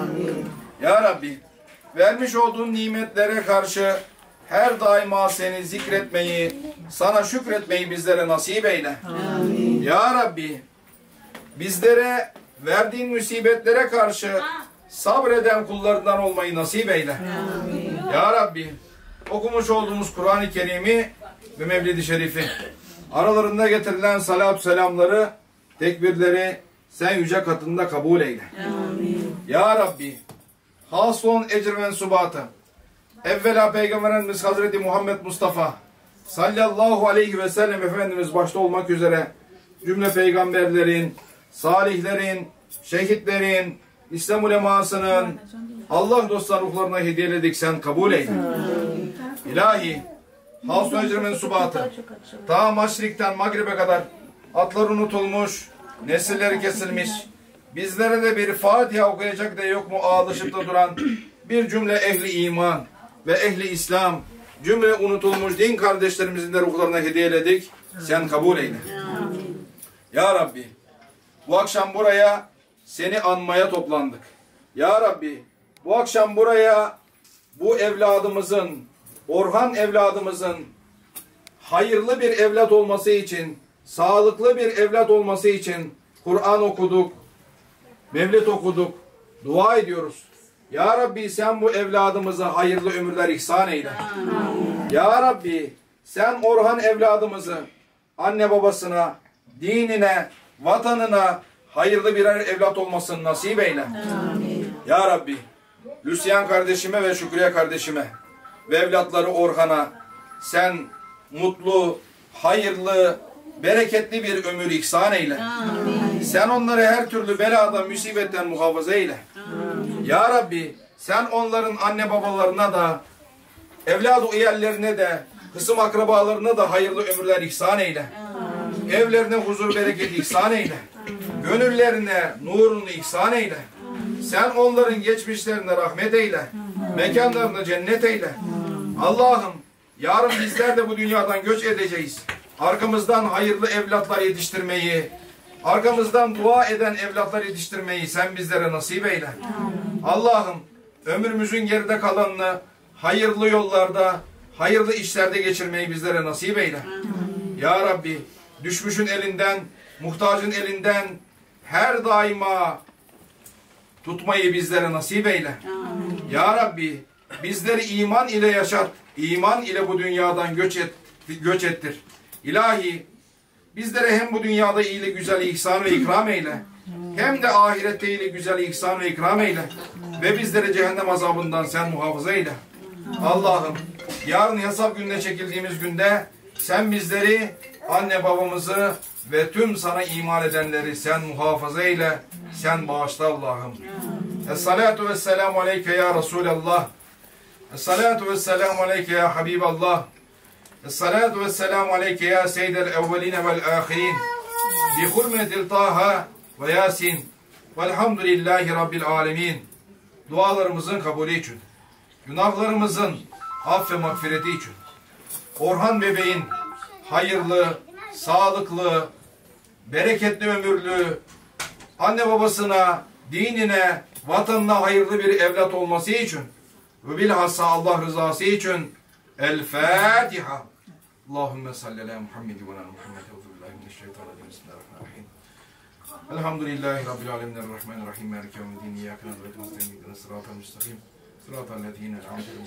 Ya Rabbi, vermiş olduğun nimetlere karşı her daima seni zikretmeyi, sana şükretmeyi bizlere nasip eyle. Ya Rabbi, bizlere verdiğin musibetlere karşı sabreden kullarından olmayı nasip eyle. Ya Rabbi, okumuş olduğumuz Kur'an-ı Kerim'i ve Mevlid-i Şerif'i, aralarında getirilen salat selamları, tekbirleri sen yüce katında kabul eyle. Ya Rabbi, haslon ecr mensubatı, evvela Peygamberimiz Hazreti Muhammed Mustafa sallallahu aleyhi ve sellem Efendimiz başta olmak üzere cümle peygamberlerin, salihlerin, şehitlerin, İslam ulemasının, Allah dostlar ruhlarına hediyeledik, sen kabul eyle. İlahi, haslon ecr mensubatı, ta maşrikten Maghrib'e kadar atlar unutulmuş, nesilleri kesilmiş, bizlere de bir Fatiha okuyacak da yok mu ağlaşıp da duran bir cümle ehli iman ve ehli İslam, cümle unutulmuş din kardeşlerimizin de ruhlarına hediyeledik. Sen kabul eyle. Ya Rabbi, bu akşam buraya seni anmaya toplandık. Ya Rabbi, bu akşam buraya bu evladımızın, Orhan evladımızın hayırlı bir evlat olması için, sağlıklı bir evlat olması için Kur'an okuduk, Mevlid okuduk, dua ediyoruz. Ya Rabbi, sen bu evladımıza hayırlı ömürler ihsan eyle. Ya Rabbi, sen Orhan evladımızı anne babasına, dinine, vatanına hayırlı birer evlat olmasını nasip eyle. Ya Rabbi, Lüsyan kardeşime ve Şükriye kardeşime ve evlatları Orhan'a sen mutlu, hayırlı, bereketli bir ömür ihsan eyle. Sen onları her türlü beladan, musibetten muhafaza eyle. Ya Rabbi, sen onların anne babalarına da, evladı uyarlarına de, kısım akrabalarına da hayırlı ömürler ihsan eyle. Evlerine huzur, bereket ihsan eyle. Gönüllerine nurunu ihsan eyle. Sen onların geçmişlerine rahmet eyle. Mekanlarına cennet eyle. Allah'ım, yarın bizler de bu dünyadan göç edeceğiz. Arkamızdan hayırlı evlatlar yetiştirmeyi, arkamızdan dua eden evlatlar yetiştirmeyi sen bizlere nasip eyle. Allah'ım, ömrümüzün geride kalanını hayırlı yollarda, hayırlı işlerde geçirmeyi bizlere nasip eyle. Ya Rabbi, düşmüşün elinden, muhtacın elinden her daima tutmayı bizlere nasip eyle. Ya Rabbi, bizleri iman ile yaşat, iman ile bu dünyadan göç ettir. İlahi, bizlere hem bu dünyada iyilik, güzel ihsan ve ikram eyle, hem de ahirette iyilik, güzel ihsan ve ikram eyle ve bizleri cehennem azabından sen muhafaza eyle. Allah'ım, yarın hesap gününe çekildiğimiz günde sen bizleri, anne babamızı ve tüm sana iman edenleri sen muhafaza eyle, sen bağışla Allah'ım. Esselatu vesselamu aleyke ya Resulallah. Esselatu vesselamu aleyke ya Habiballah. Esselatu vesselamu aleyke ya seyyidel evveline vel ahirin. Bi hurmetil Taha ve Yasin. Velhamdülillahi Rabbil alemin. Dualarımızın kabulü için, günahlarımızın aff ve mağfireti için, Orhan bebeğin hayırlı, sağlıklı, bereketli ömürlü, anne babasına, dinine, vatanına hayırlı bir evlat olması için ve bilhassa Allah rızası için El-Fatiha. Allahümme salli ala Muhammed ve ala Muhammed. Euzubillahimineşşeytanirracim. Bismillahirrahmanirrahim. Elhamdülillahi Rabbil alemin. Errahmanirrahim. Maliki yevmiddin. İyyâke na'budu ve iyyâke nestaîn. İhdinas sıratal müstakîm. Sıratallezîne en'amte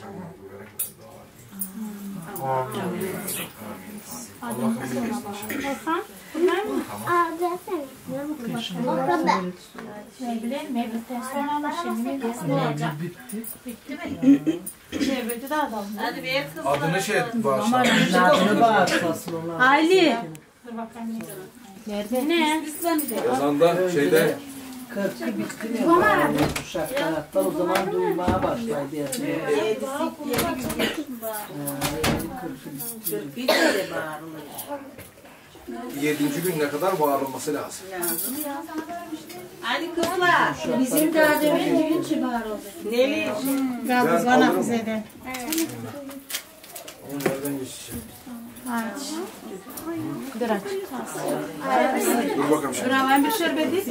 adını şey et bağışla. Ali. Ne? Yazanda şeyde Uşak kanatlar o zaman duymaya başlaydı. 7. gününe kadar bağırılması lazım. Hadi kızlar. Bizim daha demin gün çıbar oldu. Neli? Ben alırım. Onu nereden geçeceğim? Dur aç. Dur bakalım şimdi. Ben bir şerbet değil.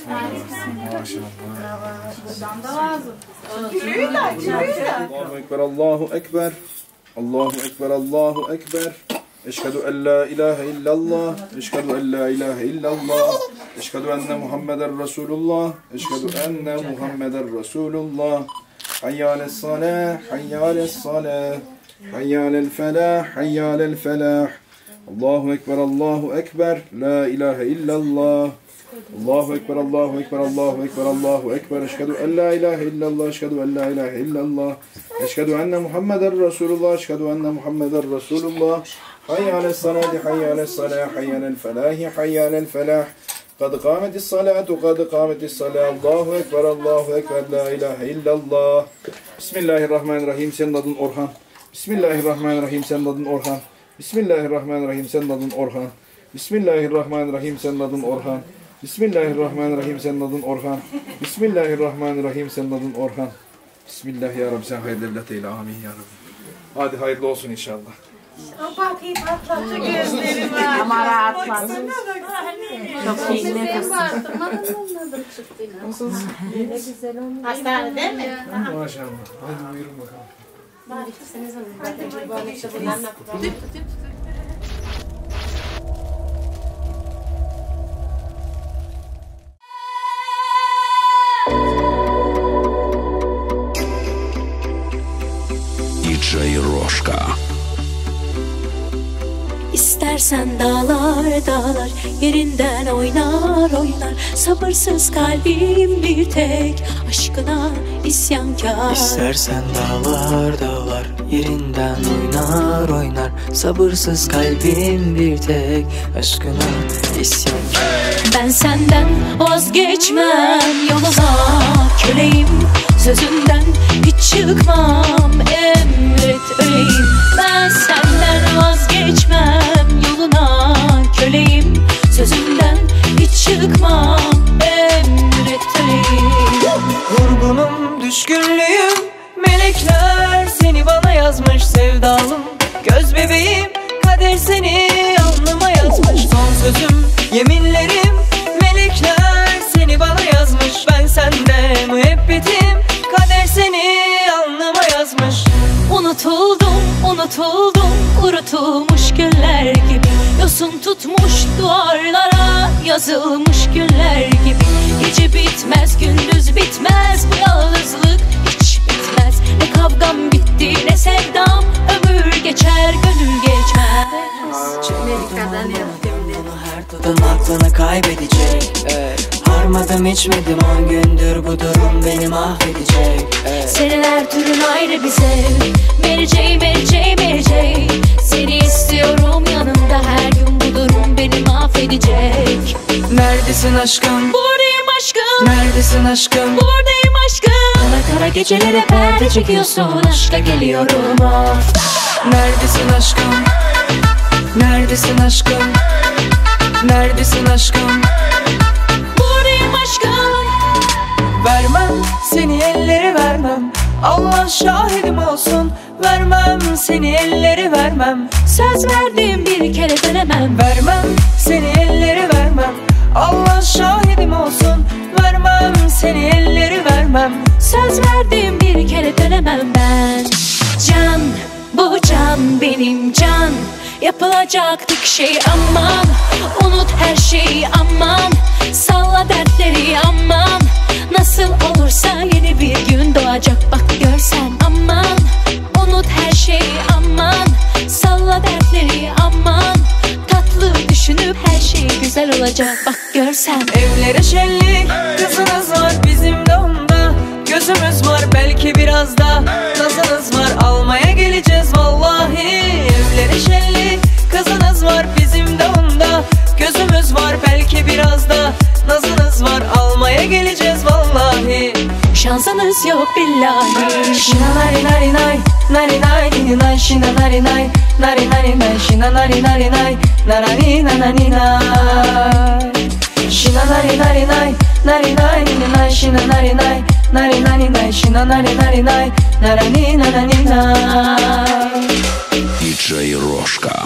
Allahu Ekber, Allahu Ekber. Allahu Ekber, Allahu Ekber. Eşhedü en la ilahe illallah. Eşhedü en la ilahe illallah. Eşhedü enne Muhammeden Resulullah. Eşhedü enne Muhammeden Resulullah. Hayyâles salâh, hayyâles salâh. Hayyâlel felâh, hayyâlel felâh. Allahu Ekber, Allahu Ekber. La ilahe illallah. Allahu Ekber, Allahu Ekber, Allahu Ekber, Allahu Ekber. Eşhedü en la ilahe illallah, eşhedü en la ilahe illallah. Eşhedü enne Muhammeden Resulullah, eşhedü enne Muhammeden Resulullah. Hayyâles salâti, hayyâles salâh, hayyâlel felâhi, hayyâlel felâh. Kad kâmetis salâtu, kad kâmetis salâh. Allahu Ekber, Allahu Ekber, la ilahe illallah. Bismillahirrahmanirrahim. Senin adın Orhan. Bismillahirrahmanirrahim. Senin adın Orhan. Bismillahirrahmanirrahim. Senin adın Orhan. Bismillahirrahmanirrahim. Senin adın Orhan. Bismillahirrahmanirrahim. Senin adın Orhan. Bismillahirrahmanirrahim. Senin adın Orhan. Bismillah ya Rabbi, sen hayırlı evlat eyle. Amin ya Rabbi. Hadi hayırlı olsun inşallah. Bak iyi patlattı gözleri var. Ama rahatlasın. Çok iyi nefes. Hastanede mi? Maşallah. Hadi buyurun bakalım. DJ Roşka. İstersen dağlar dağlar yerinden oynar oynar. Sabırsız kalbim bir tek aşkına isyankar. İstersen dağlar dağlar yerinden oynar oynar. Sabırsız kalbim bir tek aşkına isyankar. Ben senden vazgeçmem, yoluna köleyim. Sözünden hiç çıkmam, emret öleyim. Ben senden vazgeçmem, yoluna köleyim. Sözünden hiç çıkmam, emret öleyim. Vurgunum, düşkünlüğüm, melekler seni bana yazmış sevdalım. Göz bebeğim, kader seni alnıma yazmış. Son sözüm, yeminlerim, melekler seni bana yazmış. Ben sende müebbetim, kader seni alnıma yazmış. Unutuldum, unutuldum, kurutulmuş güller gibi. Yosun tutmuş duvarlara, yazılmış güller gibi. Gece bitmez, gündüz bitmez, bu yalnızlık hiç bitmez. Ne kavgam bitti, ne sevdam, ömür geçer, gönül geçmez. Bunu her tutan aklını kaybedecek. Harmadım içmedim 10 gündür, bu durum beni mahvedecek. Senin her türün ayrı bir zevk. Mary J, Mary J, Mary J. Seni istiyorum yanımda her gün, bu durum beni mahvedecek. Neredesin aşkım? Buradayım aşkım. Neredesin aşkım? Buradayım aşkım. Kara kara gecelere perde çekiyorsun, aşka geliyorum ah. Neredesin aşkım? Neredesin aşkım? Neredesin aşkım? Buradayım aşkım. Vermem seni ellere vermem. Allah şahidim olsun. Vermem seni ellere vermem. Söz verdim bir kere dönemem. Vermem seni ellere vermem. Allah şahidim olsun. Vermem seni ellere vermem. Söz verdim bir kere dönemem ben. Can, bu can benim can. Yapılacak tek şey aman. Unut her şeyi aman. Salla dertleri aman. Nasıl olursa yeni bir gün doğacak, bak görsen. güzel olacak bak görsen. Evlere şenlik, kızınız var bizim de onda. Gözümüz var belki biraz da nazınız var, almaya geleceğiz vallahi. Evlere şenlik, kızınız var bizim de onda. Gözümüz var belki biraz da nazınız var, almaya geleceğiz vallahi. Şansınız yok billahi. Şina nari nari nay, nari nay nini nay, şina nari nay, nari nari nay, şina nari nari nay, narani nanani nay. Şina nari nari nay, nari nay nini nay, şina nari nay, nari nani nay, şina nari nari nay, narani nanani nay. DJ Roşka.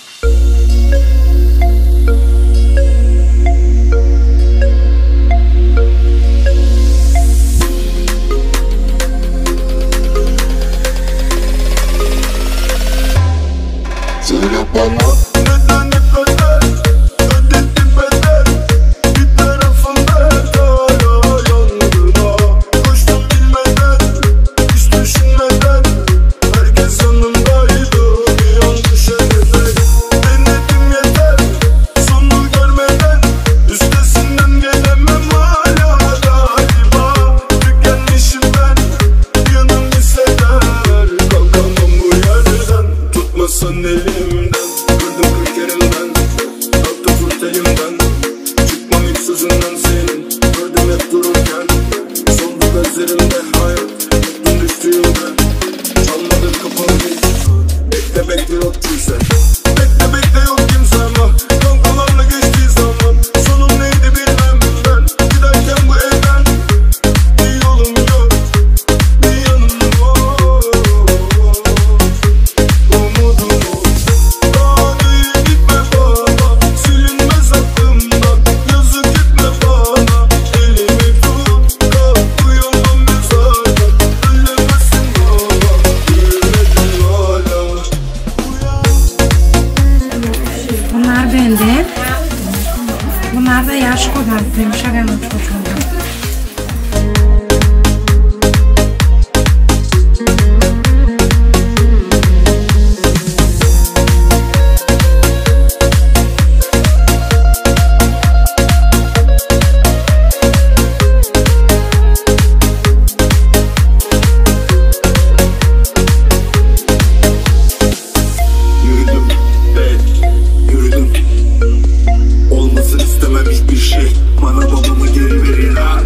Söyle bana neden hep öder, ödedim bedel. Bir tarafım bedala yangına. Koştum bilmeden, hiç düşünmeden. Herkes yanımdaydı, bir an düşemeden. Denedim yeter, sonunu görmeden. Üstesinden gelemem hala galiba. Tükenmişim ben, yanım hisseder. Kalkamam bu yerden, tutmasan elimden. Kırdım 40 yerimden, kalktım fırt elimden. Çıkmam hiç sözünden senin, gördüm hep dururken. Soldu gözlerimde hayat, yuttum düştüğümde. Çalmadım kapımı hiç, bekle bekle yok kimse. Bekle bekle yok kimse ama kankalarla geçtiği zaman. Sonum neydi bilmem ben, giderken bu evden. Bir yolum yok, bir yanım var. Umudum yok. Daha değil gitme bana, silinmez aklımdan. Yazık etme bana, elimi tut, kalk uyumam mezardan. Ölemezsin baba, büyümedin hala. Bunlar bende. Bunlar da yaş kadar. Yumuşak yanım çocuğumda. Yürüdüm, evet, yürüdüm. Olmasın istemem hiçbir şey. Bana babamı geri verin ha.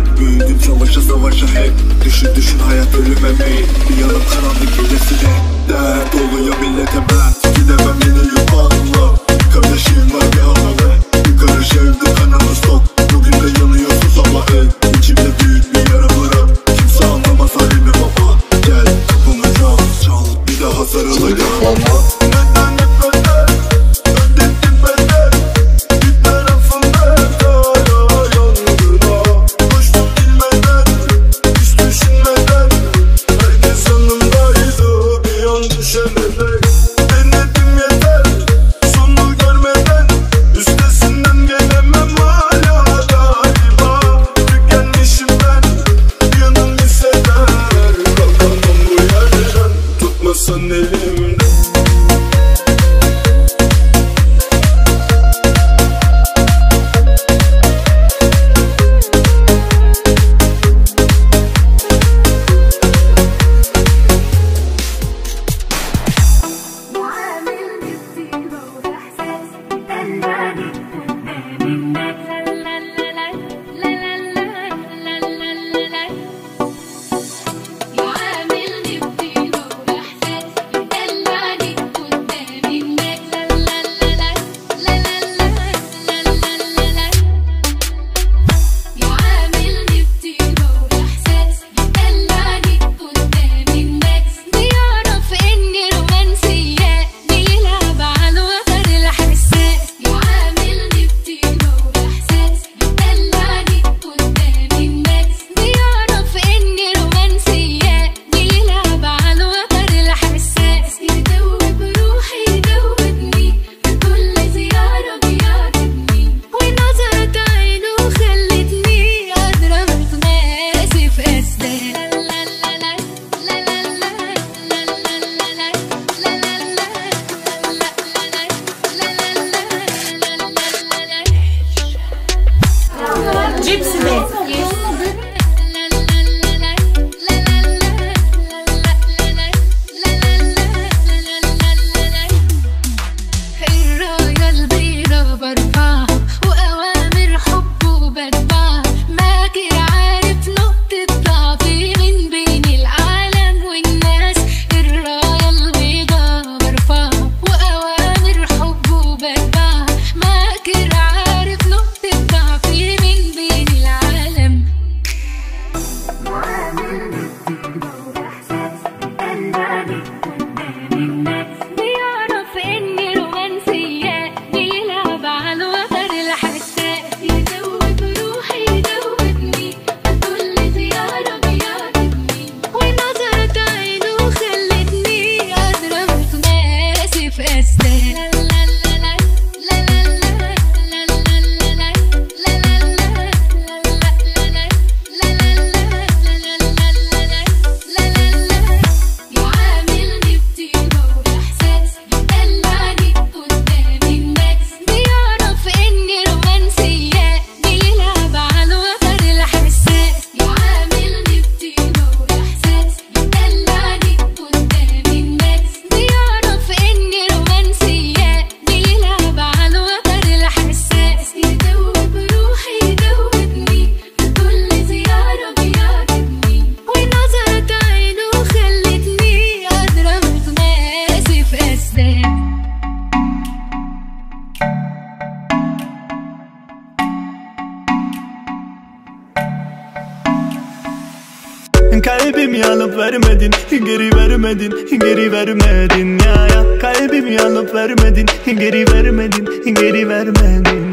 Kalbimi alıp vermedin, geri vermedin, geri vermedin ya ya. Kalbimi alıp vermedin, geri vermedin, geri vermedin.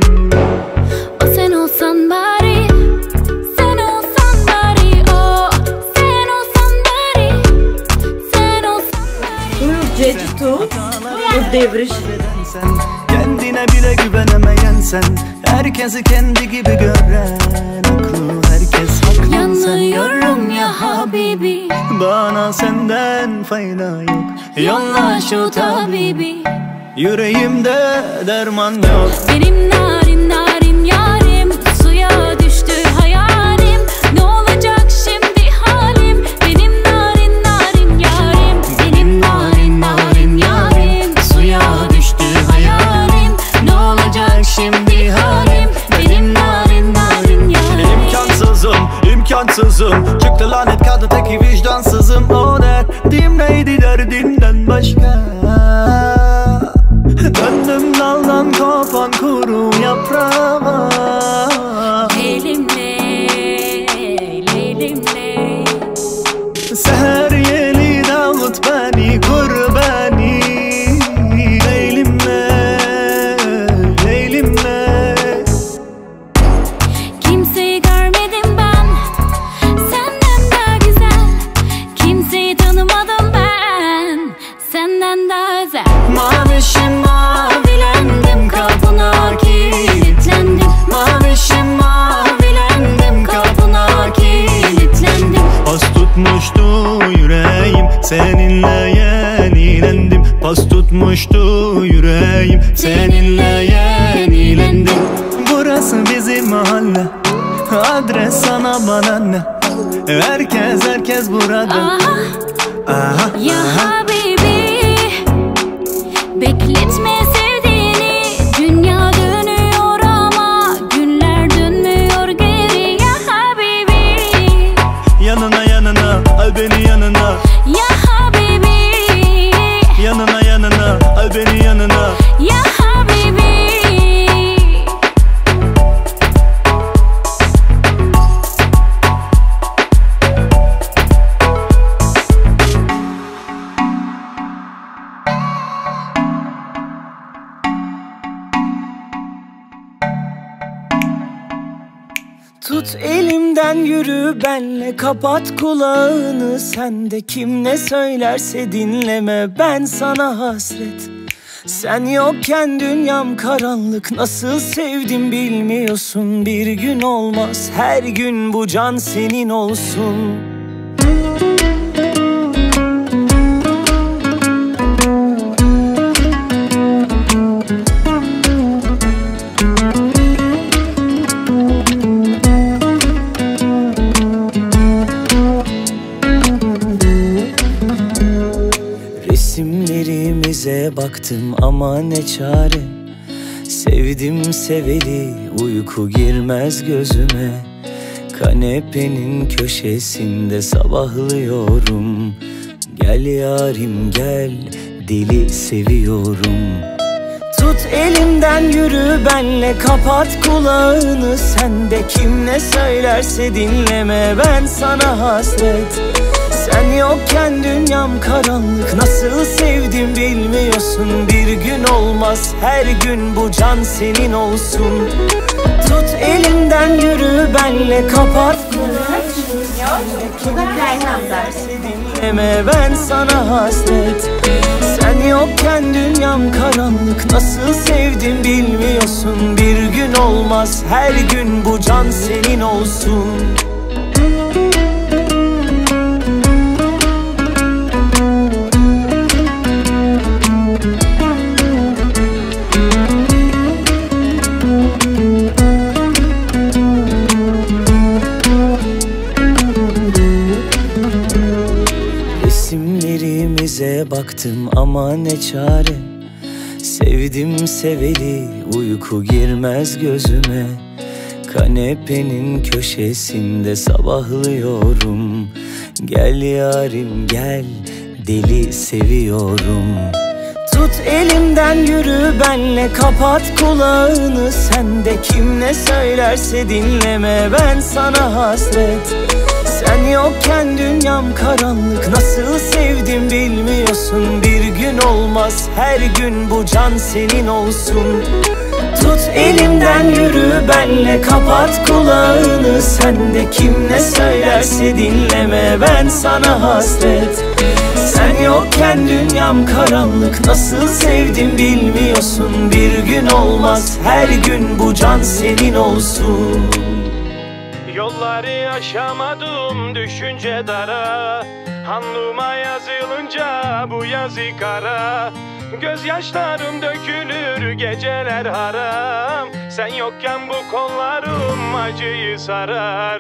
O sen olsan bari, sen olsan bari, o sen olsan bari, sen olsan bari. Bu Cecito, bu devriş. Kendine bile güvenemeyen sen, herkesi kendi gibi gören, aklı herkes haklı. Yanıyorum ya habibi, bana senden fayda yok. yolla şu tabibi. Yüreğimde derman yok. Benim narin narin yarim, suya düştü hayalim. Ne olacak şimdi halim? Benim narin narin yarim, benim narin narin yarim, suya düştü hayalim. Ne olacak şimdi halim? Benim narin narin yarim. İmkansızım, imkansızım. Çıktı lanet kadın teki vicdansızım. O derdim neydi derdinden başka? Döndüm daldan kopan kuru yaprağa. Leylimle, leylimle. Seher yeli davut beni, kur beni. Leylimle, leylimle. Kimseyi görmedim ben senden daha güzel. Kimseyi tanımadım ben senden daha özel. Mavişim mavilendim, kapına kilitlendim. Mavişim mavilendim, kapına kilitlendim. Pas tutmuştu yüreğim, seninle yenilendim. Pas tutmuştu yüreğim, seninle yenilendim. Burası bizim mahalle, adres sana bana ne? Herkes burada. Aha, ya habibi, bekletme sevdiğini. Dünya dönüyor ama günler dönmüyor geri. Ya habibi, yanına yanına, al beni yanına. ya habibi, Yanına yanına, al beni yanına. ya habibi. Tut elimden yürü benle, kapat kulağını sen de. Kim ne söylerse dinleme, ben sana hasret. Sen yokken dünyam karanlık, nasıl sevdim bilmiyorsun. Bir gün olmaz, her gün bu can senin olsun. birbirimize baktım ama ne çare. Sevdim seveli, uyku girmez gözüme. Kanepenin köşesinde sabahlıyorum. Gel yarim gel, deli seviyorum. Tut elimden yürü benle, kapat kulağını sen de. Kim ne söylerse dinleme, ben sana hasret. Sen yokken dünyam karanlık, nasıl sevdim bilmiyorsun. Bir gün olmaz her gün bu can senin olsun. Tut elimden yürü benle, kapat dinleme, ben sana hasret. Sen yokken dünyam karanlık, nasıl sevdim bilmiyorsun. Bir gün olmaz her gün bu can senin olsun. Resimlerimize baktım ama ne çare. Sevdim seveli, uyku girmez gözüme. Kanepenin köşesinde sabahlıyorum. Gel yarim gel, deli seviyorum. Tut elimden yürü benle, kapat kulağını sen de. Kim ne söylerse dinleme, ben sana hasret. Sen yokken dünyam karanlık, nasıl sevdim bilmiyorsun. Bir gün olmaz her gün bu can senin olsun. Tut elimden yürü benle, kapat kulağını sen de. Kim ne söylerse dinleme, ben sana hasret. Sen yokken dünyam karanlık, nasıl sevdim bilmiyorsun. Bir gün olmaz her gün bu can senin olsun. Yolları aşamadım düşünce dara. Alnıma yazılınca bu yazı kara. Gözyaşlarım dökülür geceler haram. Sen yokken bu kollarım acıyı sarar.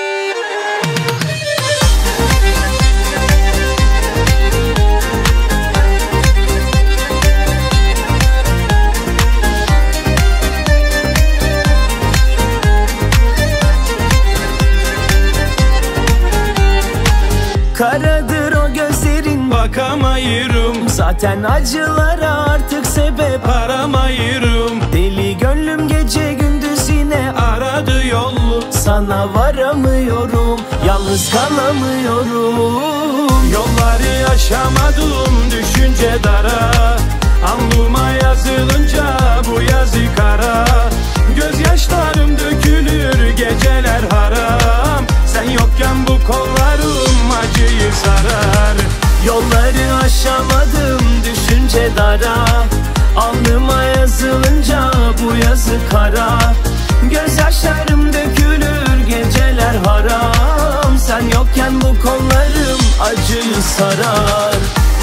Karadır o gözlerin, bakamayırım. Zaten acılara artık sebep aramayırım. Deli gönlüm gece gündüz yine aradı yolu. Sana varamıyorum, yalnız kalamıyorum. Yolları aşamadım düşünce dara. Alnıma yazılınca bu yazı kara. Gözyaşlarım dökülür geceler haram. Sen yokken bu kollarım acıyı sarar. Yolları aşamadım düşünce dara. Alnıma yazılınca bu yazı kara. Gözyaşlarım dökülür geceler haram. Sen yokken bu kollarım acıyı sarar.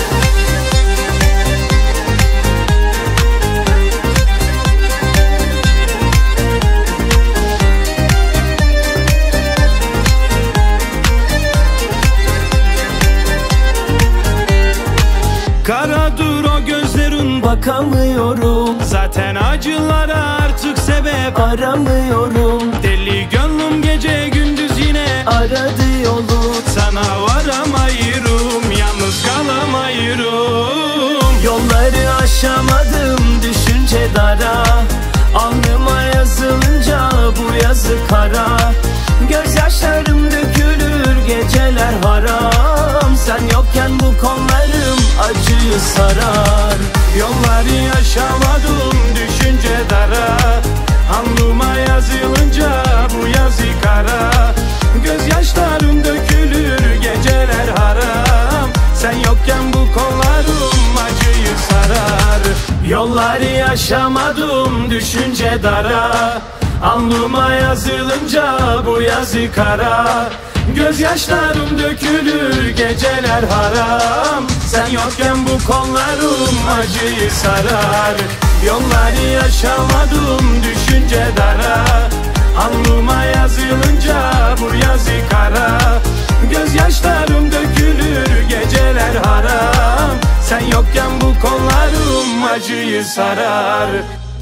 Karadır o gözlerin, bakamıyorum. Zaten acılara artık sebep aramıyorum. Deli gönlüm gece gündüz yine aradı yolu. Sana varamayırım, yalnız kalamayırım. Yolları aşamadım düşünce dara. Alnıma yazılınca bu yazı kara. Gözyaşlarım dökülür geceler haram. Sen yokken bu kollarım acıyı sarar. Yolları aşamadım düşünce dara. Alnıma yazılınca bu yazı kara. Gözyaşlarım dökülür geceler haram. Sen yokken bu kollarım acıyı sarar. Yolları aşamadım düşünce dara. Alnıma yazılınca bu yazı kara. Gözyaşlarım dökülür geceler haram. Sen yokken bu kollarım acıyı sarar. Yolları aşamadım düşünce dara. Alnıma yazılınca bu yazı kara. Gözyaşlarım dökülür geceler haram. Sen Sen yokken bu kollarım acıyı sarar.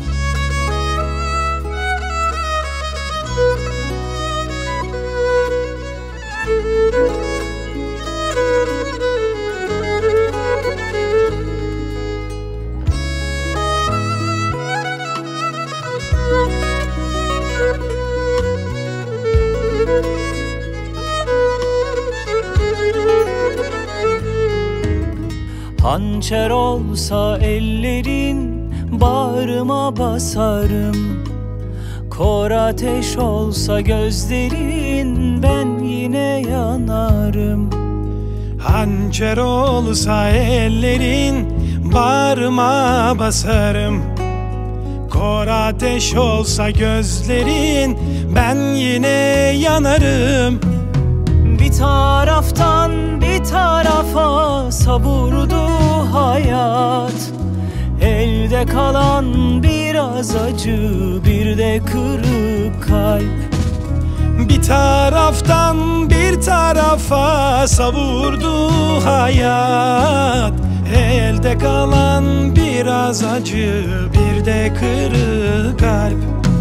Hançer olsa ellerin bağrıma basarım. Kor ateş olsa gözlerin ben yine yanarım. Hançer olsa ellerin bağrıma basarım. Kor ateş olsa gözlerin ben yine yanarım. Bir taraftan bir tarafa savurdu hayat. Elde kalan biraz acı, bir de kırık kalp. Bir taraftan bir tarafa savurdu hayat. Elde kalan biraz acı, bir de kırık kalp.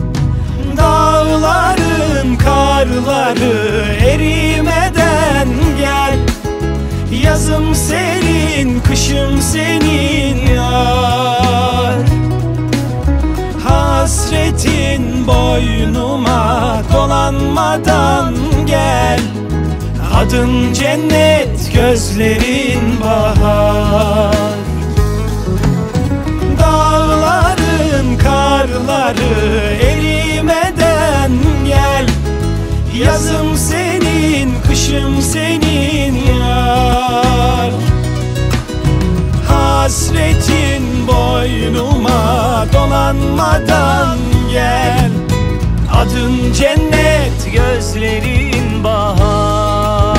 Dağların karları erimeden gel. Yazım senin, kışım senin yar. Hasretin boynuma dolanmadan gel. Adın cennet, gözlerin bahar. Dağların karları erimeden gel. Yazım senin, kışım senin yar. Hasretin boynuma dolanmadan gel. Adın cennet, gözlerin bahar.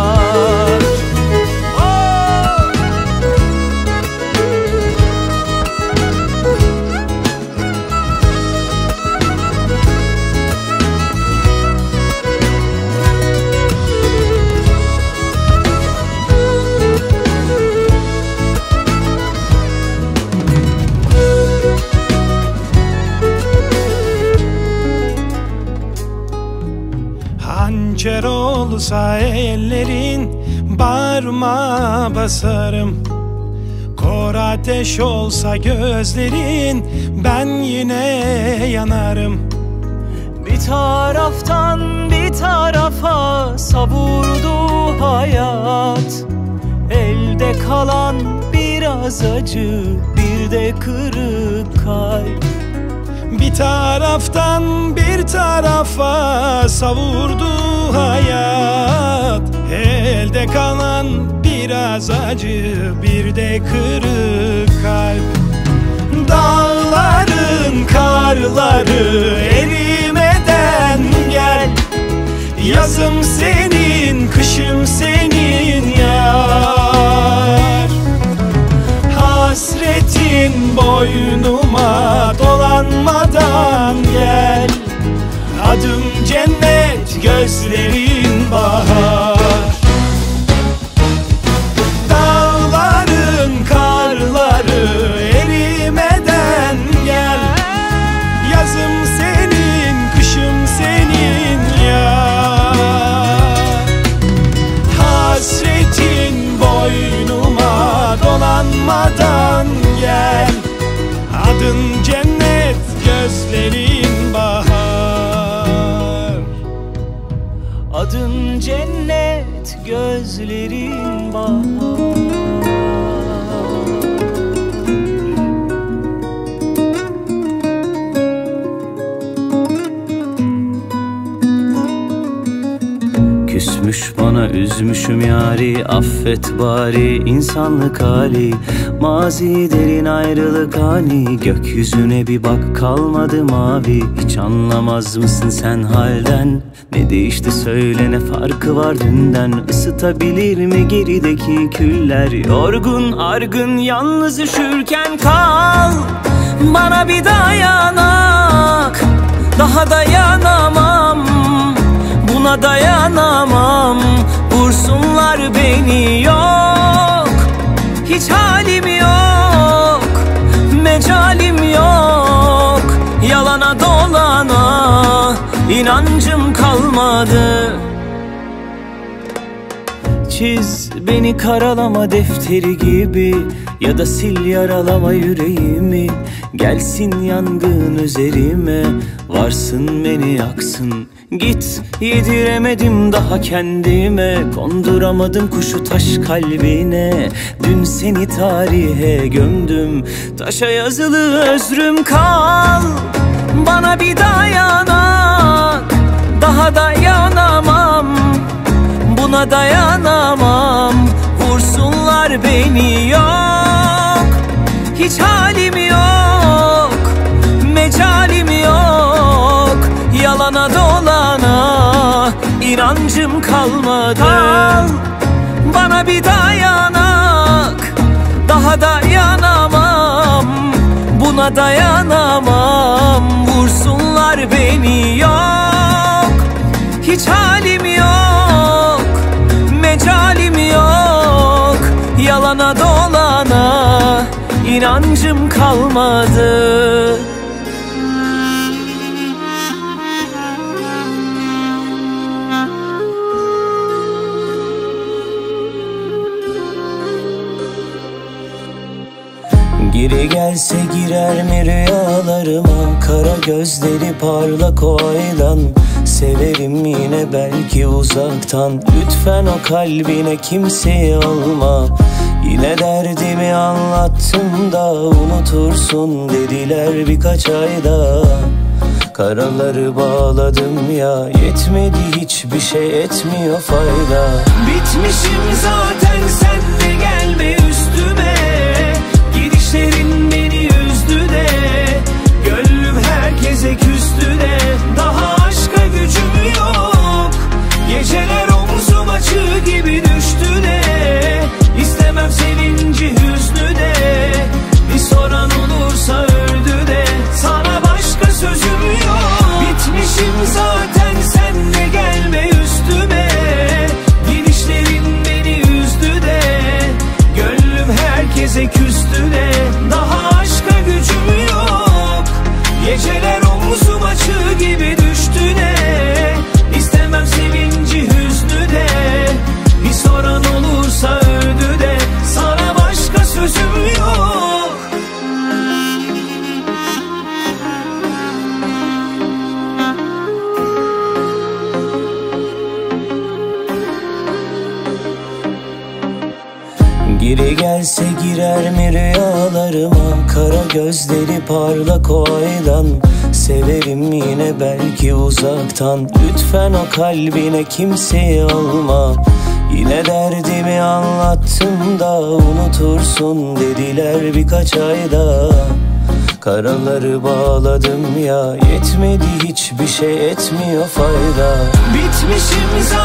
Hançer olsa ellerin bağrıma basarım. Kor ateş olsa gözlerin ben yine yanarım. Bir taraftan bir tarafa savurdu hayat. Elde kalan biraz acı, bir de kırık kalp. Bir taraftan bir tarafa savurdu hayat. Elde kalan biraz acı, bir de kırık kalp. Dağların karları erimeden gel. Yazım senin, kışım senin yar. Hasretin boynuma dolanmadan gel. Adım cennet, gözlerin bahar. Dağların karları erimeden gel. Yazım senin, kışım senin yar. Hasretin boynuma dolanmadan gel. Adın cennet, gözlerin bahar. Adın cennet, gözlerin bahar. Küsmüş bana, üzmüşüm yari, affet bari insanlık hali. Mazi derin ayrılık hani, gökyüzüne bir bak kalmadı mavi. Hiç anlamaz mısın sen halden? Ne değişti söyle, ne farkı var dünden? Isıtabilir mi gerideki küller? Yorgun argın yalnız üşürken kal, bana bir dayanak. Daha dayanamam, buna dayanamam. Vursunlar beni yok, Hiç halim yok, mecalim yok. Yalana dolana inancım kalmadı. Çiz beni karalama defteri gibi, ya da sil yaralama yüreğimi. Gelsin yangın üzerime, varsın beni yaksın. Git, yediremedim daha kendime, konduramadım kuşu taş kalbine. Dün seni tarihe gömdüm, taşa yazılı özrüm kal. Bana bir dayanak, daha dayanamam. Buna dayanamam, vursunlar beni yok. Hiç halim yok, mecalim yok. Yalana dolana inancım kalmadı. Al, bana bir dayanak, daha dayanamam. Buna dayanamam, vursunlar beni yok. Hiç halim yok, mecalim yok. Yalana dolana inancım kalmadı. Geri gelse girer mi rüyalarıma? Kara gözleri parlak o aydan. Severim yine belki uzaktan. Lütfen o kalbine kimseyi alma. Yine derdimi anlattım da unutursun dediler birkaç ayda. Karaları bağladım ya, yetmedi hiçbir şey etmiyor fayda. Bitmişim zaten, sen de gelme üstüme. Gidişlerin beni üzdü de, gönlüm herkese küstü de. Daha aşka gücüm yok, geceler omzuma çığ gibi düştü de. İstemem sevinci hüznü de, bir soran olursa öldü de. Sana başka sözüm yok. Bitmişim zaten, sen de gelme üstüme. Gidişlerin beni üzdü de, gönlüm herkese küstü de. Daha aşka gücüm yok, geceler omzuma çığ gibi düştü de. İstemem sevinci hüznü de, bir soran olursa öldü de. Sana başka sözüm yok. Geri gelse girer mi rüyalarıma? Kara gözleri parlak o aydan. Severim yine belki uzaktan. Lütfen o kalbine kimseyi alma. Yine derdimi anlattım da unutursun dediler birkaç ayda. Karaları bağladım ya, yetmedi hiçbir şey etmiyor fayda. Bitmişim zaten.